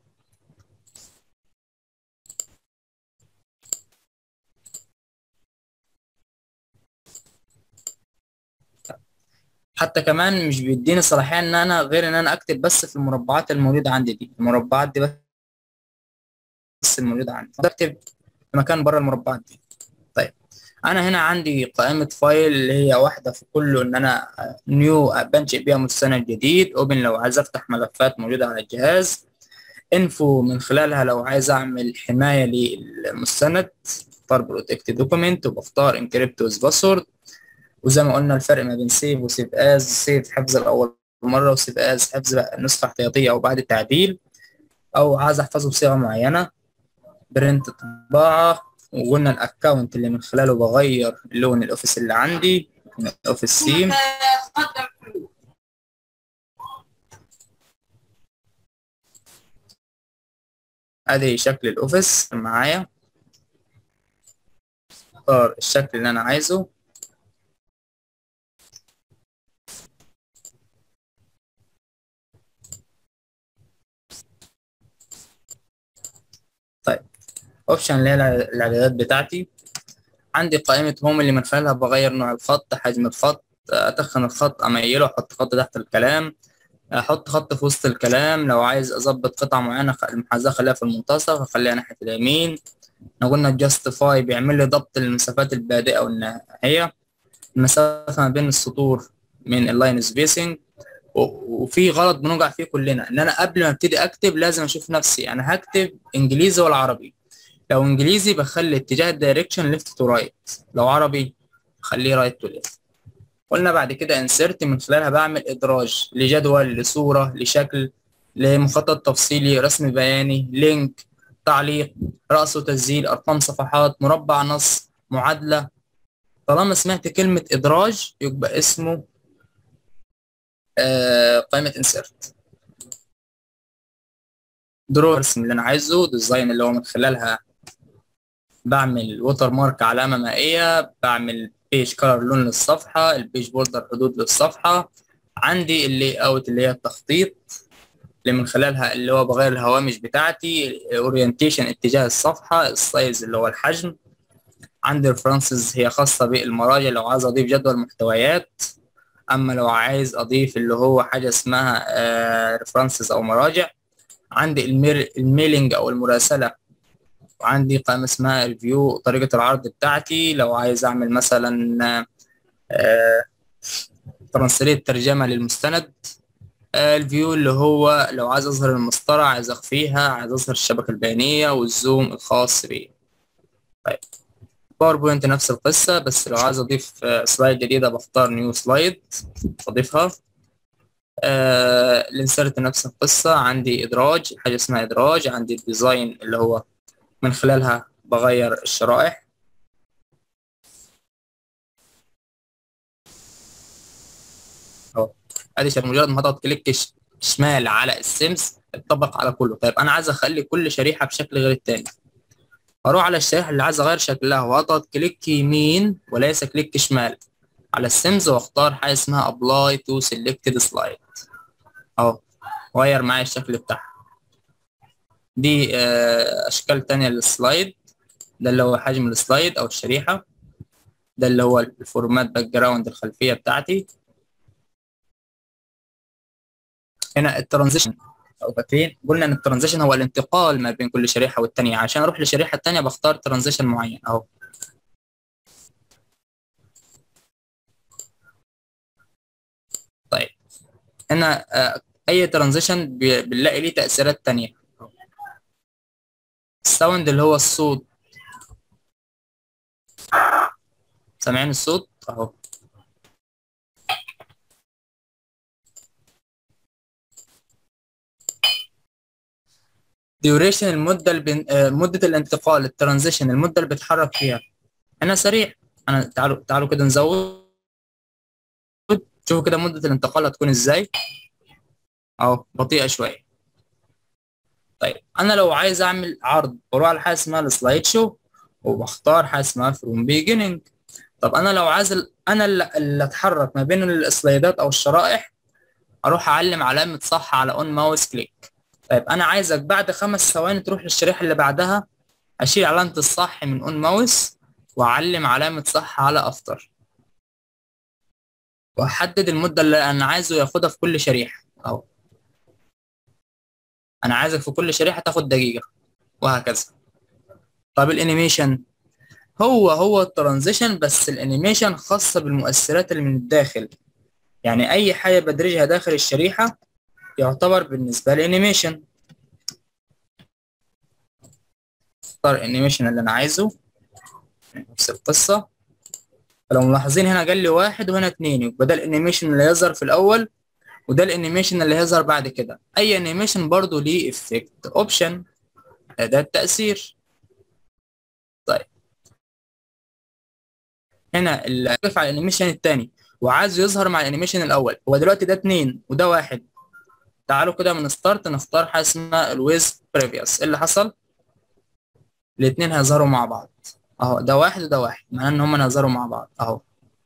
حتى كمان مش بيديني صلاحية ان انا غير ان انا اكتب بس في المربعات الموجودة عندي دي، المربعات دي بس الموجودة عندي بكتب في مكان بره المربعات دي. طيب انا هنا عندي قائمة فايل اللي هي واحدة في كله، ان انا نيو بنشئ بيها مستند جديد، اوبن لو عايز افتح ملفات موجودة على الجهاز، انفو من خلالها لو عايز اعمل حماية للمستند، اختار بروتكت دوكيمنت وبختار انكريبت ويز باسورد. وزي ما قلنا الفرق ما بين سيف وسيف از، سيف حفظ الاول مره، وسيف از حفظ نسخه احتياطيه او بعد التعديل، او عايز احفظه بصيغه معينه. برنت طباعه، وقلنا الاكونت اللي من خلاله بغير لون الاوفيس اللي عندي من الاوفيس سيم. ادي شكل الاوفيس معايا، اختار الشكل اللي انا عايزه. طيب اوبشن اللي هي الاعدادات بتاعتي، عندي قائمة هوم اللي من خلالها بغير نوع الخط، حجم الخط، أتخن الخط، أميله، أحط خط تحت الكلام، أحط خط في وسط الكلام. لو عايز أظبط قطعة معينة المحاذاة أخليها في المنتصف، أخليها ناحية اليمين. لو قلنا جاستيفاي بيعمل لي ضبط للمسافات البادئة والنهائية، المسافة ما بين السطور من اللاين سبيسنج. وفي غلط بنوقع فيه كلنا، ان انا قبل ما ابتدي اكتب لازم اشوف نفسي انا هكتب انجليزي ولا عربي. لو انجليزي بخلي اتجاه الدايركشن ليفت تو رايت، لو عربي خليه رايت تو ليفت. قلنا بعد كده انسرت من خلالها بعمل ادراج لجدول، لصورة، لشكل، لمخطط تفصيلي، رسم بياني، لينك، تعليق، رأس وتسجيل، ارقام صفحات، مربع نص، معادلة. طالما سمعت كلمة ادراج يبقى اسمه آه قائمة انسرت. درو الرسم اللي انا عايزه، ديزاين اللي هو من خلالها بعمل ووتر مارك علامة مائية، بعمل بيج كلر لون للصفحة، البيج بوردر حدود للصفحة. عندي اللي اوت اللي هي التخطيط اللي من خلالها اللي هو بغير الهوامش بتاعتي، اورينتيشن اتجاه الصفحة، السايز اللي هو الحجم. عندي ريفرنسز هي خاصة بالمراجع لو عايز اضيف جدول محتويات. اما لو عايز اضيف اللي هو حاجة اسمها ريفرنسز او مراجع. عندي الميلينج او المراسلة، وعندي قائمة اسمها الفيو طريقة العرض بتاعتي لو عايز أعمل مثلا ترانسليت ترجمة للمستند. آه الفيو اللي هو لو عايز أظهر المسطرة، عايز أخفيها، عايز أظهر الشبكة البيانية، والزوم الخاص بيه. طيب باوربوينت نفس القصة، بس لو عايز أضيف آه سلايد جديدة بختار نيو سلايد أضيفها. آه الانسرت نفس القصة، عندي إدراج، حاجة اسمها إدراج. عندي الديزاين اللي هو من خلالها بغير الشرائح. اهو ادي شكل، مجرد ما هضغط كليك شمال على السيمز اتطبق على كله. طيب انا عايز اخلي كل شريحه بشكل غير التاني، اروح على الشريحه اللي عايز اغير شكلها واضغط كليك يمين وليس كليك شمال على السيمز، واختار حاجه اسمها ابلاي تو سيلكتد سلايد. اهو غير معايا الشكل بتاعها. دي آه اشكال تانية للسلايد. ده اللي هو حجم السلايد او الشريحه، ده اللي هو الفورمات باك جراوند الخلفيه بتاعتي. هنا الترانزيشن، او فاكرين قلنا ان الترانزيشن هو الانتقال ما بين كل شريحه والتانيه، عشان اروح للشريحه التانيه بختار ترانزيشن معين اهو. طيب هنا آه اي ترانزيشن بنلاقي ليه تاثيرات تانيه. الساوند اللي هو الصوت، سامعين الصوت اهو. ديوريشن المده البن... آه مده الانتقال، الترانزيشن المده اللي بيتحرك فيها. هنا سريع. انا تعالوا تعالوا كده نزود، شوفوا كده مدة الانتقال هتكون ازاي. اهو بطيئة شوية. طيب انا لو عايز اعمل عرض بروح على حاجة اسمها السلايد شو وبختار حاجة اسمها فروم بيجيننج. طب انا لو عايز ال- انا اللي اللي اتحرك ما بين السلايدات او الشرائح، اروح اعلم علامة صح على اون ماوس كليك. طيب انا عايزك بعد خمس ثواني تروح للشريحة اللي بعدها، اشيل علامة الصح من اون ماوس واعلم علامة صح على افتر، واحدد المدة اللي انا عايزه ياخدها في كل شريحة. اهو انا عايزك في كل شريحة تاخد دقيقة، وهكذا. طب الانيميشن هو هو الترانزيشن، بس الانيميشن خاصة بالمؤثرات اللي من الداخل. يعني اي حاجة بدرجها داخل الشريحة يعتبر بالنسبة لي انيميشن. اختار الانيميشن اللي انا عايزه، نفس القصة. لو ملاحظين هنا قال لي واحد وهنا اتنين، يبقى ده الانيميشن اللي يظهر في الاول وده الانيميشن اللي هيظهر بعد كده. اي انيميشن برضو ليه افكت اوبشن، اداة تأثير. طيب هنا اللي واقف على الانيميشن الثاني وعايز يظهر مع الانيميشن الاول، هو دلوقتي ده اتنين وده واحد. تعالوا كده من ستارت نختار حاجه اسمها الويز بريفيوس. ايه اللي حصل؟ الاثنين هيظهروا مع بعض اهو، ده واحد وده واحد، معناه ان هم هيظهروا مع بعض اهو.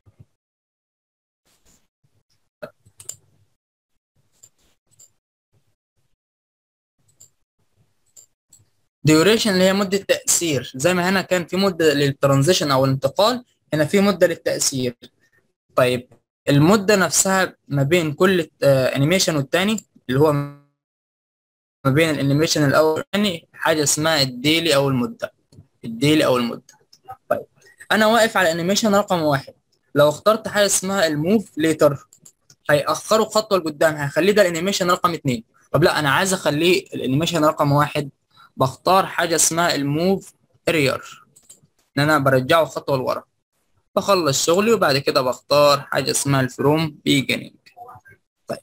ديوريشن اللي هي مده تاثير، زي ما هنا كان في مده للترانزيشن او الانتقال، هنا في مده للتاثير. طيب المده نفسها ما بين كل انيميشن والتاني، اللي هو ما بين الانيميشن الاول والثاني، حاجه اسمها الديلي او المده. الديلي او المده. طيب انا واقف على انيميشن رقم واحد، لو اخترت حاجه اسمها الموف ليتر هيأخروا خطوه لقدام، هيخليه ده الانيميشن رقم اتنين. طب لا انا عايز اخليه الانيميشن رقم واحد، بختار حاجه اسمها الموف ارير، ان انا برجعه خطوه لورا. بخلص شغلي وبعد كده بختار حاجه اسمها الفروم بيجيننج. طيب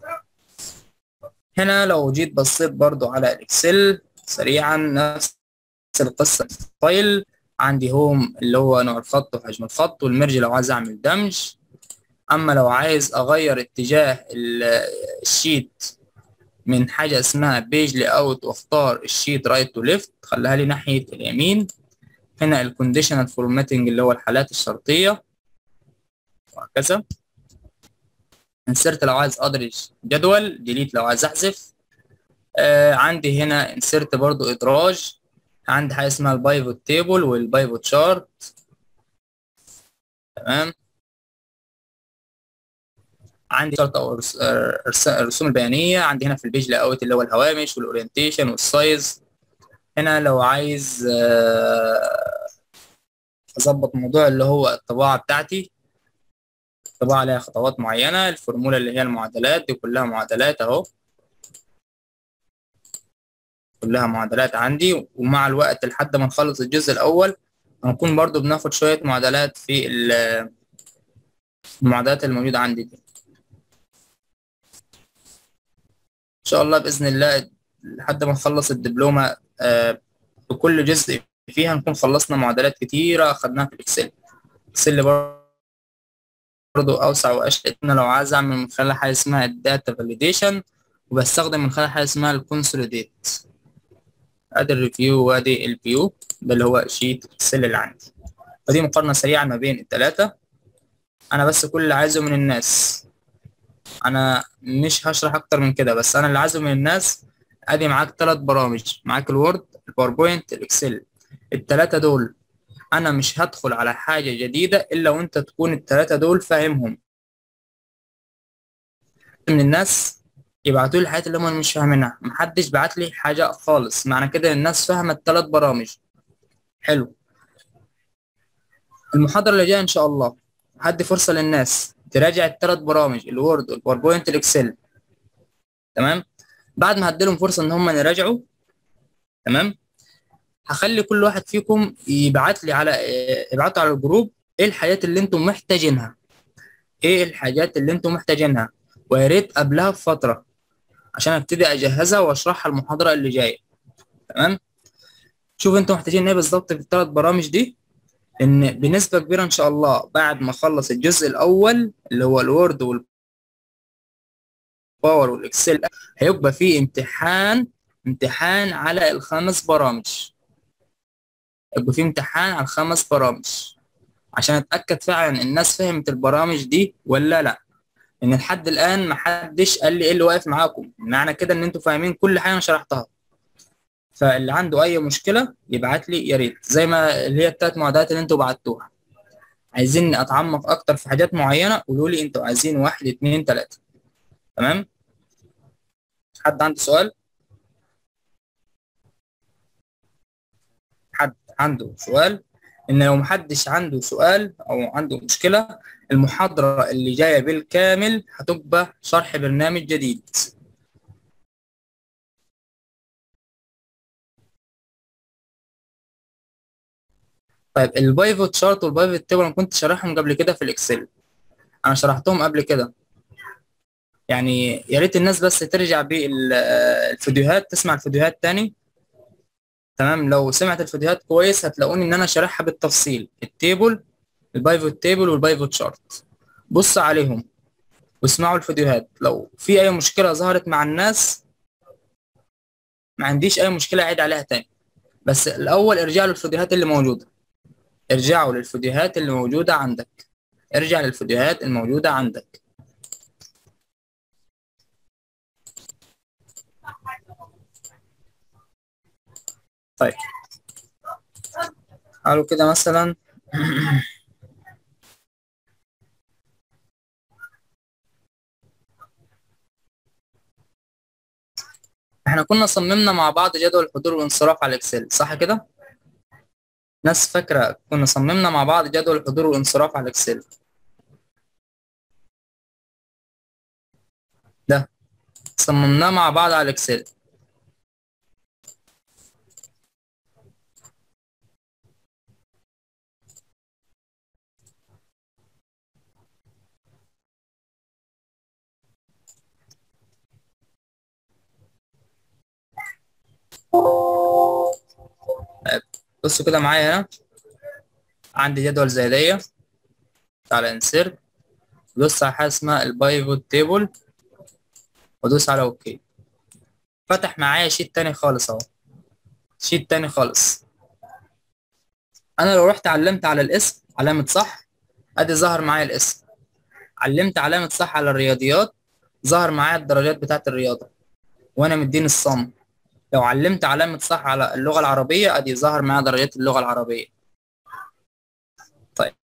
هنا لو جيت بصيت برضو على الاكسل سريعا، نفس القصه. فايل عندي هوم اللي هو نوع الخط وحجم الخط، والمرج لو عايز اعمل دمج. اما لو عايز اغير اتجاه الشيت من حاجه اسمها بيج لاي اوت واختار الشيت رايت تو ليفت، خليها لي ناحيه اليمين. هنا الكونديشنال فورماتنج اللي هو الحالات الشرطيه، وهكذا. انسرت لو عايز ادرج جدول، ديليت لو عايز احذف. آه عندي هنا انسرت برضو ادراج، عندي حاجه اسمها البايفوت تيبل والبايفوت شارت. تمام. عندي شرط او الرسوم البيانيه، عندي هنا في البيج لاي اوت اللي هو الهوامش والاورينتيشن والسايز. هنا لو عايز اظبط موضوع اللي هو الطباعه بتاعتي، الطباعه عليها خطوات معينه. الفورمولا اللي هي المعادلات دي كلها معادلات اهو، كلها معادلات عندي. ومع الوقت لحد ما نخلص الجزء الاول هنكون برضو بناخد شويه معادلات في المعادلات الموجوده عندي دي. ان شاء الله باذن الله لحد ما نخلص الدبلومه آه بكل جزء فيها نكون خلصنا معادلات كتيره اخدناها في الاكسل. الاكسل برضو اوسع واشيك. انا لو عايز اعمل من خلال حاجه اسمها الداتا فاليديشن، وبستخدم من خلال حاجه اسمها الكونسوليديت. ادي الريفيو وادي الفيو، ده اللي هو شيت اكسل اللي عندي. فدي مقارنه سريعه ما بين الثلاثه. انا بس كل اللي عايزه من الناس، انا مش هشرح اكتر من كده، بس انا اللي عايزه من الناس ادي معاك ثلاث برامج، معاك الوورد الباوربوينت الاكسل. الثلاثه دول انا مش هدخل على حاجه جديده الا وانت تكون الثلاثه دول فاهمهم. من الناس يبعتوا لي الحاجات اللي هم مش فاهمينها، محدش بعت لي حاجه خالص، معنى كده الناس فاهمه الثلاث برامج. حلو. المحاضره اللي جايه ان شاء الله هدي فرصه للناس تراجع الثلاث برامج الوورد والباوربوينت الاكسل. تمام. بعد ما هديلهم فرصه ان هم يراجعوا، تمام، هخلي كل واحد فيكم يبعت لي على ابعتوا على الجروب ايه الحاجات اللي انتم محتاجينها، ايه الحاجات اللي انتم محتاجينها، ويا ريت قبلها بفتره عشان ابتدي اجهزها واشرحها المحاضره اللي جايه. تمام. شوف انتم محتاجين ايه بالظبط في الثلاث برامج دي، ان بنسبه كبيره ان شاء الله بعد ما اخلص الجزء الاول اللي هو الوورد والباور والاكسل هيبقى فيه امتحان امتحان على الخمس برامج. يبقى فيه امتحان على الخمس برامج عشان اتاكد فعلا الناس فهمت البرامج دي ولا لا. ان لحد الان ما حدش قال لي ايه اللي واقف معاكم، معنى كده ان انتوا فاهمين كل حاجه انا شرحتها. فاللي عنده اي مشكله يبعت لي يا ريت، زي ما اللي هي الثلاث معادلات اللي انتوا بعتوها. عايزين اتعمق اكتر في حاجات معينه قولوا لي انتوا عايزين واحد اتنين تلاته. تمام؟ حد عنده سؤال؟ حد عنده سؤال؟ ان لو محدش عنده سؤال او عنده مشكله، المحاضره اللي جايه بالكامل هتبقى شرح برنامج جديد. طيب البايفوت شارت والبايفوت تيبل انا كنت شارحهم قبل كده في الاكسل، انا شرحتهم قبل كده. يعني يا ريت الناس بس ترجع بالفيديوهات تسمع الفيديوهات تاني. تمام؟ لو سمعت الفيديوهات كويس هتلاقوني ان انا شارحها بالتفصيل، التيبل البايفوت تيبل والبايفوت شارت. بص عليهم واسمعوا الفيديوهات. لو في اي مشكله ظهرت مع الناس ما عنديش اي مشكله اعيد عليها تاني، بس الاول ارجعوا للفيديوهات اللي موجوده. ارجعوا للفيديوهات اللي موجوده عندك. ارجع للفيديوهات الموجوده عندك. طيب قالوا كده مثلا احنا كنا صممنا مع بعض جدول الحضور والانصراف على الاكسل، صح كده؟ ناس فاكره كنا صممنا مع بعض جدول الحضور والانصراف على الاكسل ده، صممناه مع بعض على الاكسل. بصوا كده معايا هنا، عندي جدول زي دي. على انسيرت دوس على حاجه اسمها البايفوت تيبل وادوس على اوكي. فتح معايا شيت تاني خالص اهو، شيت تاني خالص. انا لو رحت علمت على الاسم علامه صح ادي ظهر معايا الاسم، علمت علامه صح على الرياضيات ظهر معايا الدرجات بتاعت الرياضه وانا مديني الصم. لو علمت علامه صح على اللغه العربيه ادي ظهر معايا درجات اللغه العربيه. طيب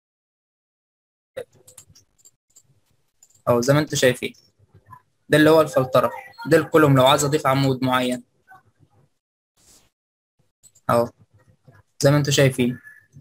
او زي ما انتم شايفين ده اللي هو الفلتره، ده الكولوم لو عايز اضيف عمود معين اهو زي ما انتم شايفين.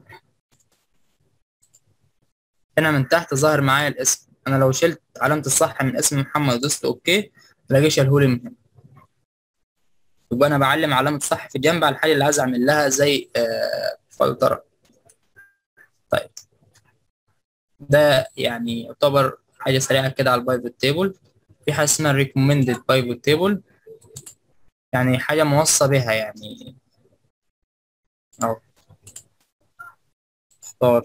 هنا من تحت ظاهر معايا الاسم، انا لو شلت علامه الصح من اسم محمد ودوست اوكي تلاقيه شالهولي من هنا. يبقى انا بعلم علامه صح في جنب على الحاجه اللي عايز اعمل لها زي آه فلتره. طيب ده يعني يعتبر حاجه سريعه كده على البايفوت تيبل. في حاجه اسمها ريكومندد بايفوت تيبل، يعني حاجه موصى بها يعني اهو اختار.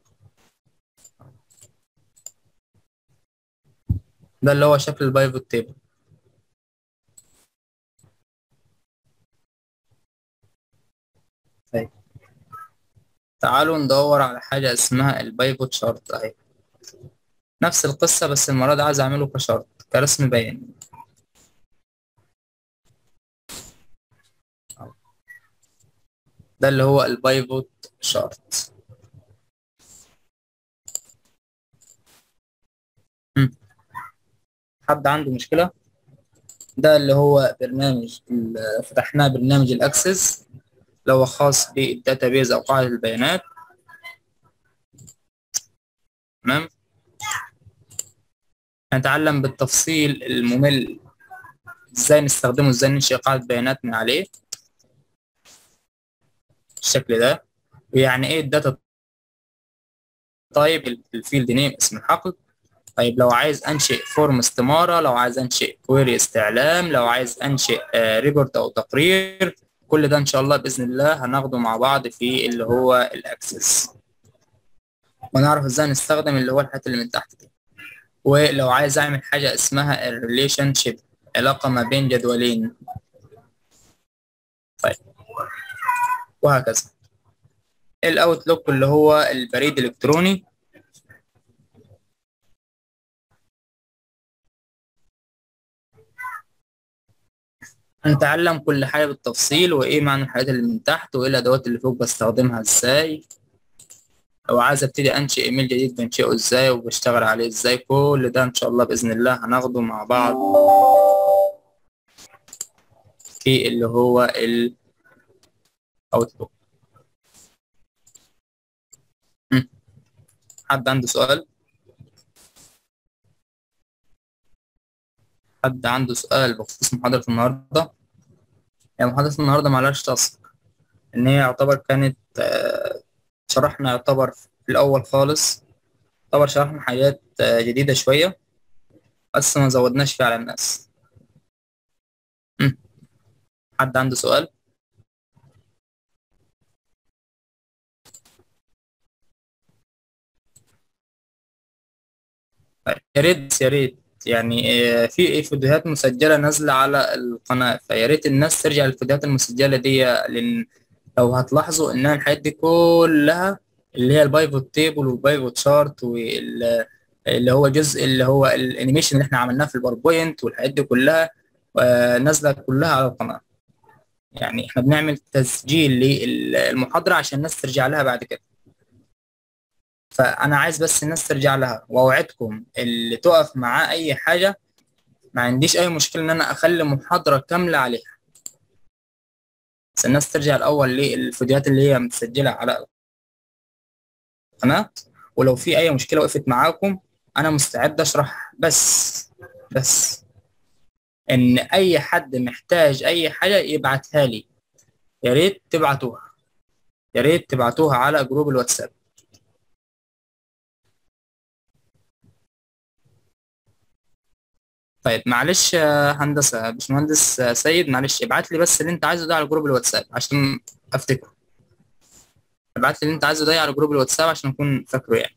ده اللي هو شكل البايفوت تيبل. طيب تعالوا ندور على حاجه اسمها البايفوت شارت اهي. نفس القصه بس المره دي عايز اعمله كشارت كرسم بياني. ده اللي هو البايفوت شارت. حد عنده مشكلة؟ ده اللي هو برنامج ال- فتحناه برنامج الاكسس اللي هو خاص بالداتابيز او قاعدة البيانات. تمام؟ هنتعلم بالتفصيل الممل ازاي نستخدمه، ازاي ننشئ قاعدة بيانات من عليه بالشكل ده، ويعني ايه الداتا تايب، الفيلد نيم اسم الحقل. طيب لو عايز انشئ فورم استمارة، لو عايز انشئ كويري استعلام، لو عايز انشئ ريبورت او تقرير، كل ده ان شاء الله باذن الله هناخده مع بعض في اللي هو الاكسس، ونعرف ازاي نستخدم اللي هو الحاجات اللي من تحت دي. ولو عايز اعمل حاجه اسمها الريليشن شيب، علاقه ما بين جدولين، طيب وهكذا. الاوتلوك اللي هو البريد الالكتروني، هنتعلم كل حاجه بالتفصيل، وايه معنى الحاجات اللي من تحت، وايه الادوات اللي فوق بستخدمها ازاي. لو عايز ابتدي انشئ ايميل جديد بنشئه ازاي وبشتغل عليه ازاي، كل ده ان شاء الله باذن الله هناخده مع بعض في اللي هو الاوتلوك. حد عنده سؤال؟ حد عنده سؤال بخصوص محاضرة النهاردة؟ يعني محاضرة النهاردة معلهاش تاسك، إن هي يعتبر كانت آه، شرحنا يعتبر في الأول خالص، يعتبر شرحنا حاجات آه، جديدة شوية، بس ما زودناش فيها على الناس. مم. حد عنده سؤال؟ طيب، يا ريت يا ريت يعني آه، في فيديوهات مسجلة نازلة على القناة، فيا ريت الناس ترجع للفيديوهات المسجلة دي، لأن لو هتلاحظوا إن الحاجات دي كلها اللي هي البايفوت تيبل والبايفوت شارت واللي هو جزء اللي هو الانيميشن اللي احنا عملناه في الباوربوينت والحاجات دي كلها آه، نازلة كلها على القناة. يعني احنا بنعمل تسجيل للمحاضرة عشان الناس ترجع لها بعد كده، فأنا عايز بس الناس ترجع لها، وأوعدكم اللي تقف معاه أي حاجة ما عنديش أي مشكلة إن أنا أخلي محاضرة كاملة عليها، بس الناس ترجع الأول للفيديوهات اللي هي متسجلة على القناة. ولو في أي مشكلة وقفت معاكم أنا مستعد أشرح، بس بس إن أي حد محتاج أي حاجة يبعتها لي، يا ريت تبعتوها، يا ريت تبعتوها على جروب الواتساب. طيب معلش يا هندسة باشمهندس سيد، معلش ابعت لي بس اللي انت عايزه ده على جروب الواتساب عشان افتكره. ابعت لي اللي انت عايزه ده على جروب الواتساب عشان اكون فاكره يعني.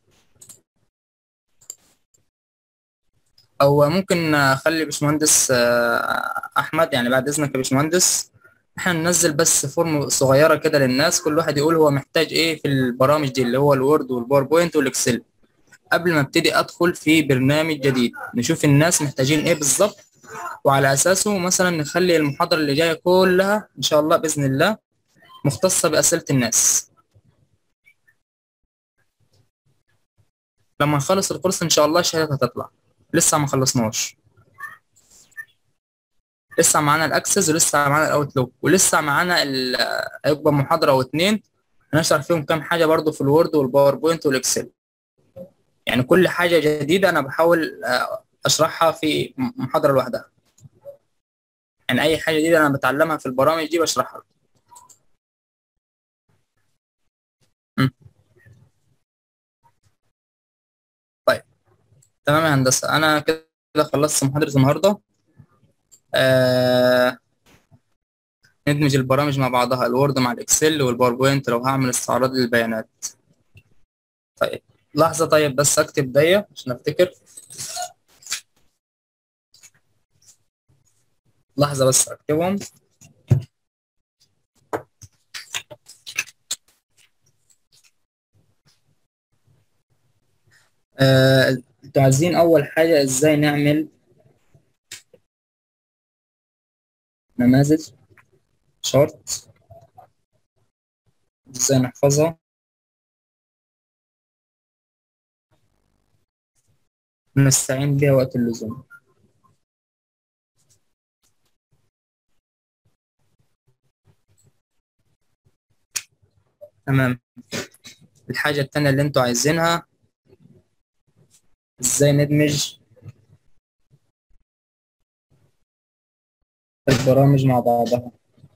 او ممكن اخلي باشمهندس آه، احمد، يعني بعد اذنك يا باشمهندس، احنا ننزل بس فورم صغيرة كده للناس، كل واحد يقول هو محتاج ايه في البرامج دي اللي هو الوورد والباوربوينت والاكسل، قبل ما ابتدي ادخل في برنامج جديد نشوف الناس محتاجين ايه بالظبط، وعلى اساسه مثلا نخلي المحاضرة اللي جاية كلها ان شاء الله باذن الله مختصة بأسئلة الناس. لما نخلص الكورس إن شاء الله الشهادات هتطلع، لسه ما خلصناش، لسه معانا الأكسس ولسه معانا الأوتلوك ولسه معانا ال- هيبقى محاضرة أو اتنين هنشرح فيهم كام حاجة برضو في الوورد والباوربوينت والإكسل. يعني كل حاجة جديدة أنا بحاول آه، أشرحها في محاضرة لوحدها، يعني أي حاجة جديدة أنا بتعلمها في البرامج دي بشرحها. م. طيب تمام يا هندسة، أنا كده خلصت محاضرة النهاردة. آه ندمج البرامج مع بعضها، الوورد مع الاكسل والباوربوينت لو هعمل استعراض للبيانات. طيب لحظة، طيب بس اكتب دي عشان افتكر، لحظة بس اكتبهم. آه، انتوا عايزين اول حاجة ازاي نعمل نماذج شارت، ازاي نحفظها ونستعين بيها وقت اللزوم. تمام. الحاجة التانية اللي انتوا عايزينها ازاي ندمج البرامج مع بعضها،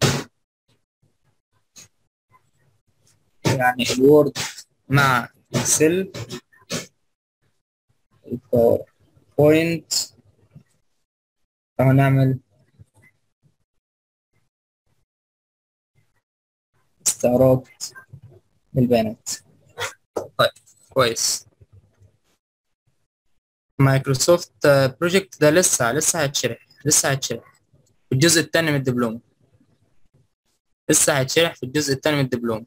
يعني الوورد مع اكسل، الباوربوينت، او نعمل استعراض البيانات. طيب كويس. مايكروسوفت بروجكت ده لسه لسه هيتشرح لسه هيتشرح في الجزء الثاني من الدبلوم. لسه هيتشرح في الجزء الثاني من الدبلوم.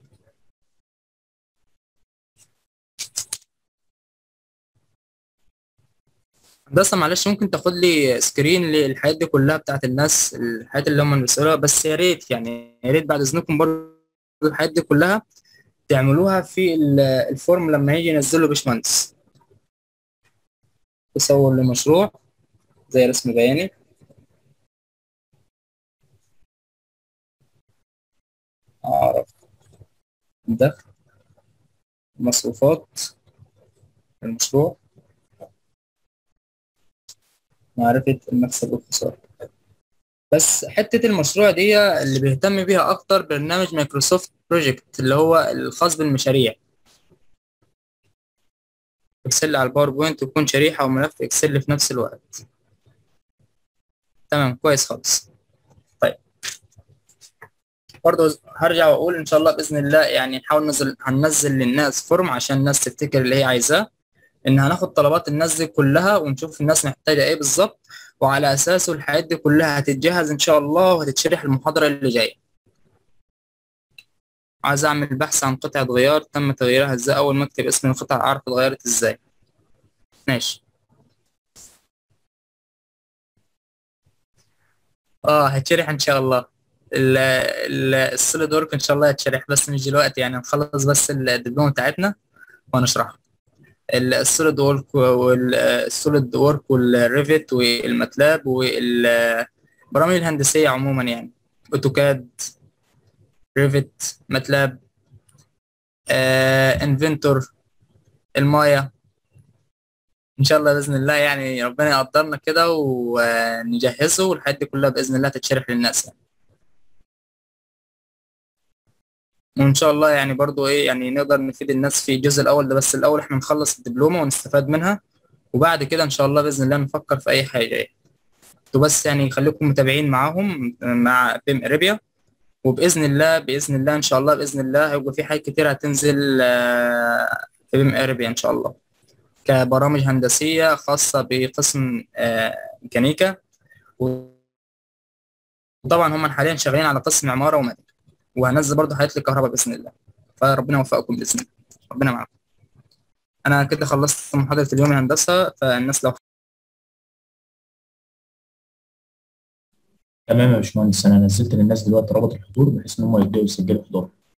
بس معلش ممكن تاخد لي سكرين للحاجات دي كلها بتاعت الناس، الحاجات اللي هم بيسألوها، بس يا ريت يعني يا ريت بعد اذنكم برضه الحاجات دي كلها تعملوها في ال- الفورم لما يجي ينزله باشمهندس. تصور لمشروع زي رسم بياني، أعرف دخل مصروفات المشروع، معرفة المكسب والخسارة. بس حتة المشروع دي اللي بيهتم بيها أكتر برنامج مايكروسوفت بروجكت اللي هو الخاص بالمشاريع. اكسل على الباوربوينت يكون شريحة وملف اكسل في نفس الوقت. تمام كويس خالص. طيب برضه هرجع واقول ان شاء الله باذن الله يعني نحاول ننزل هننزل للناس فورم عشان الناس تفتكر اللي هي عايزاه، ان هناخد طلبات الناس دي كلها ونشوف الناس محتاجه ايه بالظبط، وعلى اساسه الحاجات دي كلها هتتجهز ان شاء الله وهتتشرح المحاضره اللي جايه. عايز اعمل بحث عن قطعه غيار تم تغييرها ازاي، اول ما اكتب اسم القطعه اعرف اتغيرت ازاي. ماشي. اه هتشرح ان شاء الله. ال- ال- السوليد ورك ان شاء الله هتشرح بس مش دلوقتي، يعني نخلص بس الدبلومه بتاعتنا وهنشرحها. السوليد ورك والسوليد ورك والريفت والماتلاب والبرامج الهندسيه عموما، يعني اوتوكاد، ريفت، ماتلاب، آه، انفنتور، المايا. ان شاء الله باذن الله يعني ربنا يقدرنا كده ونجهزه، والحاجات دي كلها باذن الله تتشرح للناس يعني. وان شاء الله يعني برضو ايه يعني نقدر نفيد الناس في الجزء الاول ده، بس الاول احنا نخلص الدبلومه ونستفاد منها، وبعد كده ان شاء الله باذن الله نفكر في اي حاجه يعني. انتوا بس يعني خليكم متابعين معاهم مع بيم اريبيا، وباذن الله باذن الله ان شاء الله باذن الله هيبقى في حاجات كتير هتنزل آه، في بيم اريبيا ان شاء الله، كبرامج هندسيه خاصه بقسم آه، ميكانيكا. وطبعا هم حاليا شغالين على قسم عماره ومدني، وهنزل برضه حاجات للكهرباء باذن الله. فربنا يوفقكم باذن الله. ربنا معاكم. انا كده خلصت محاضره اليوم الهندسه، فالناس لو تمام يا باشمهندس، انا نزلت للناس دلوقتي رابط الحضور بحيث ان هم يبداوا يسجلوا حضور.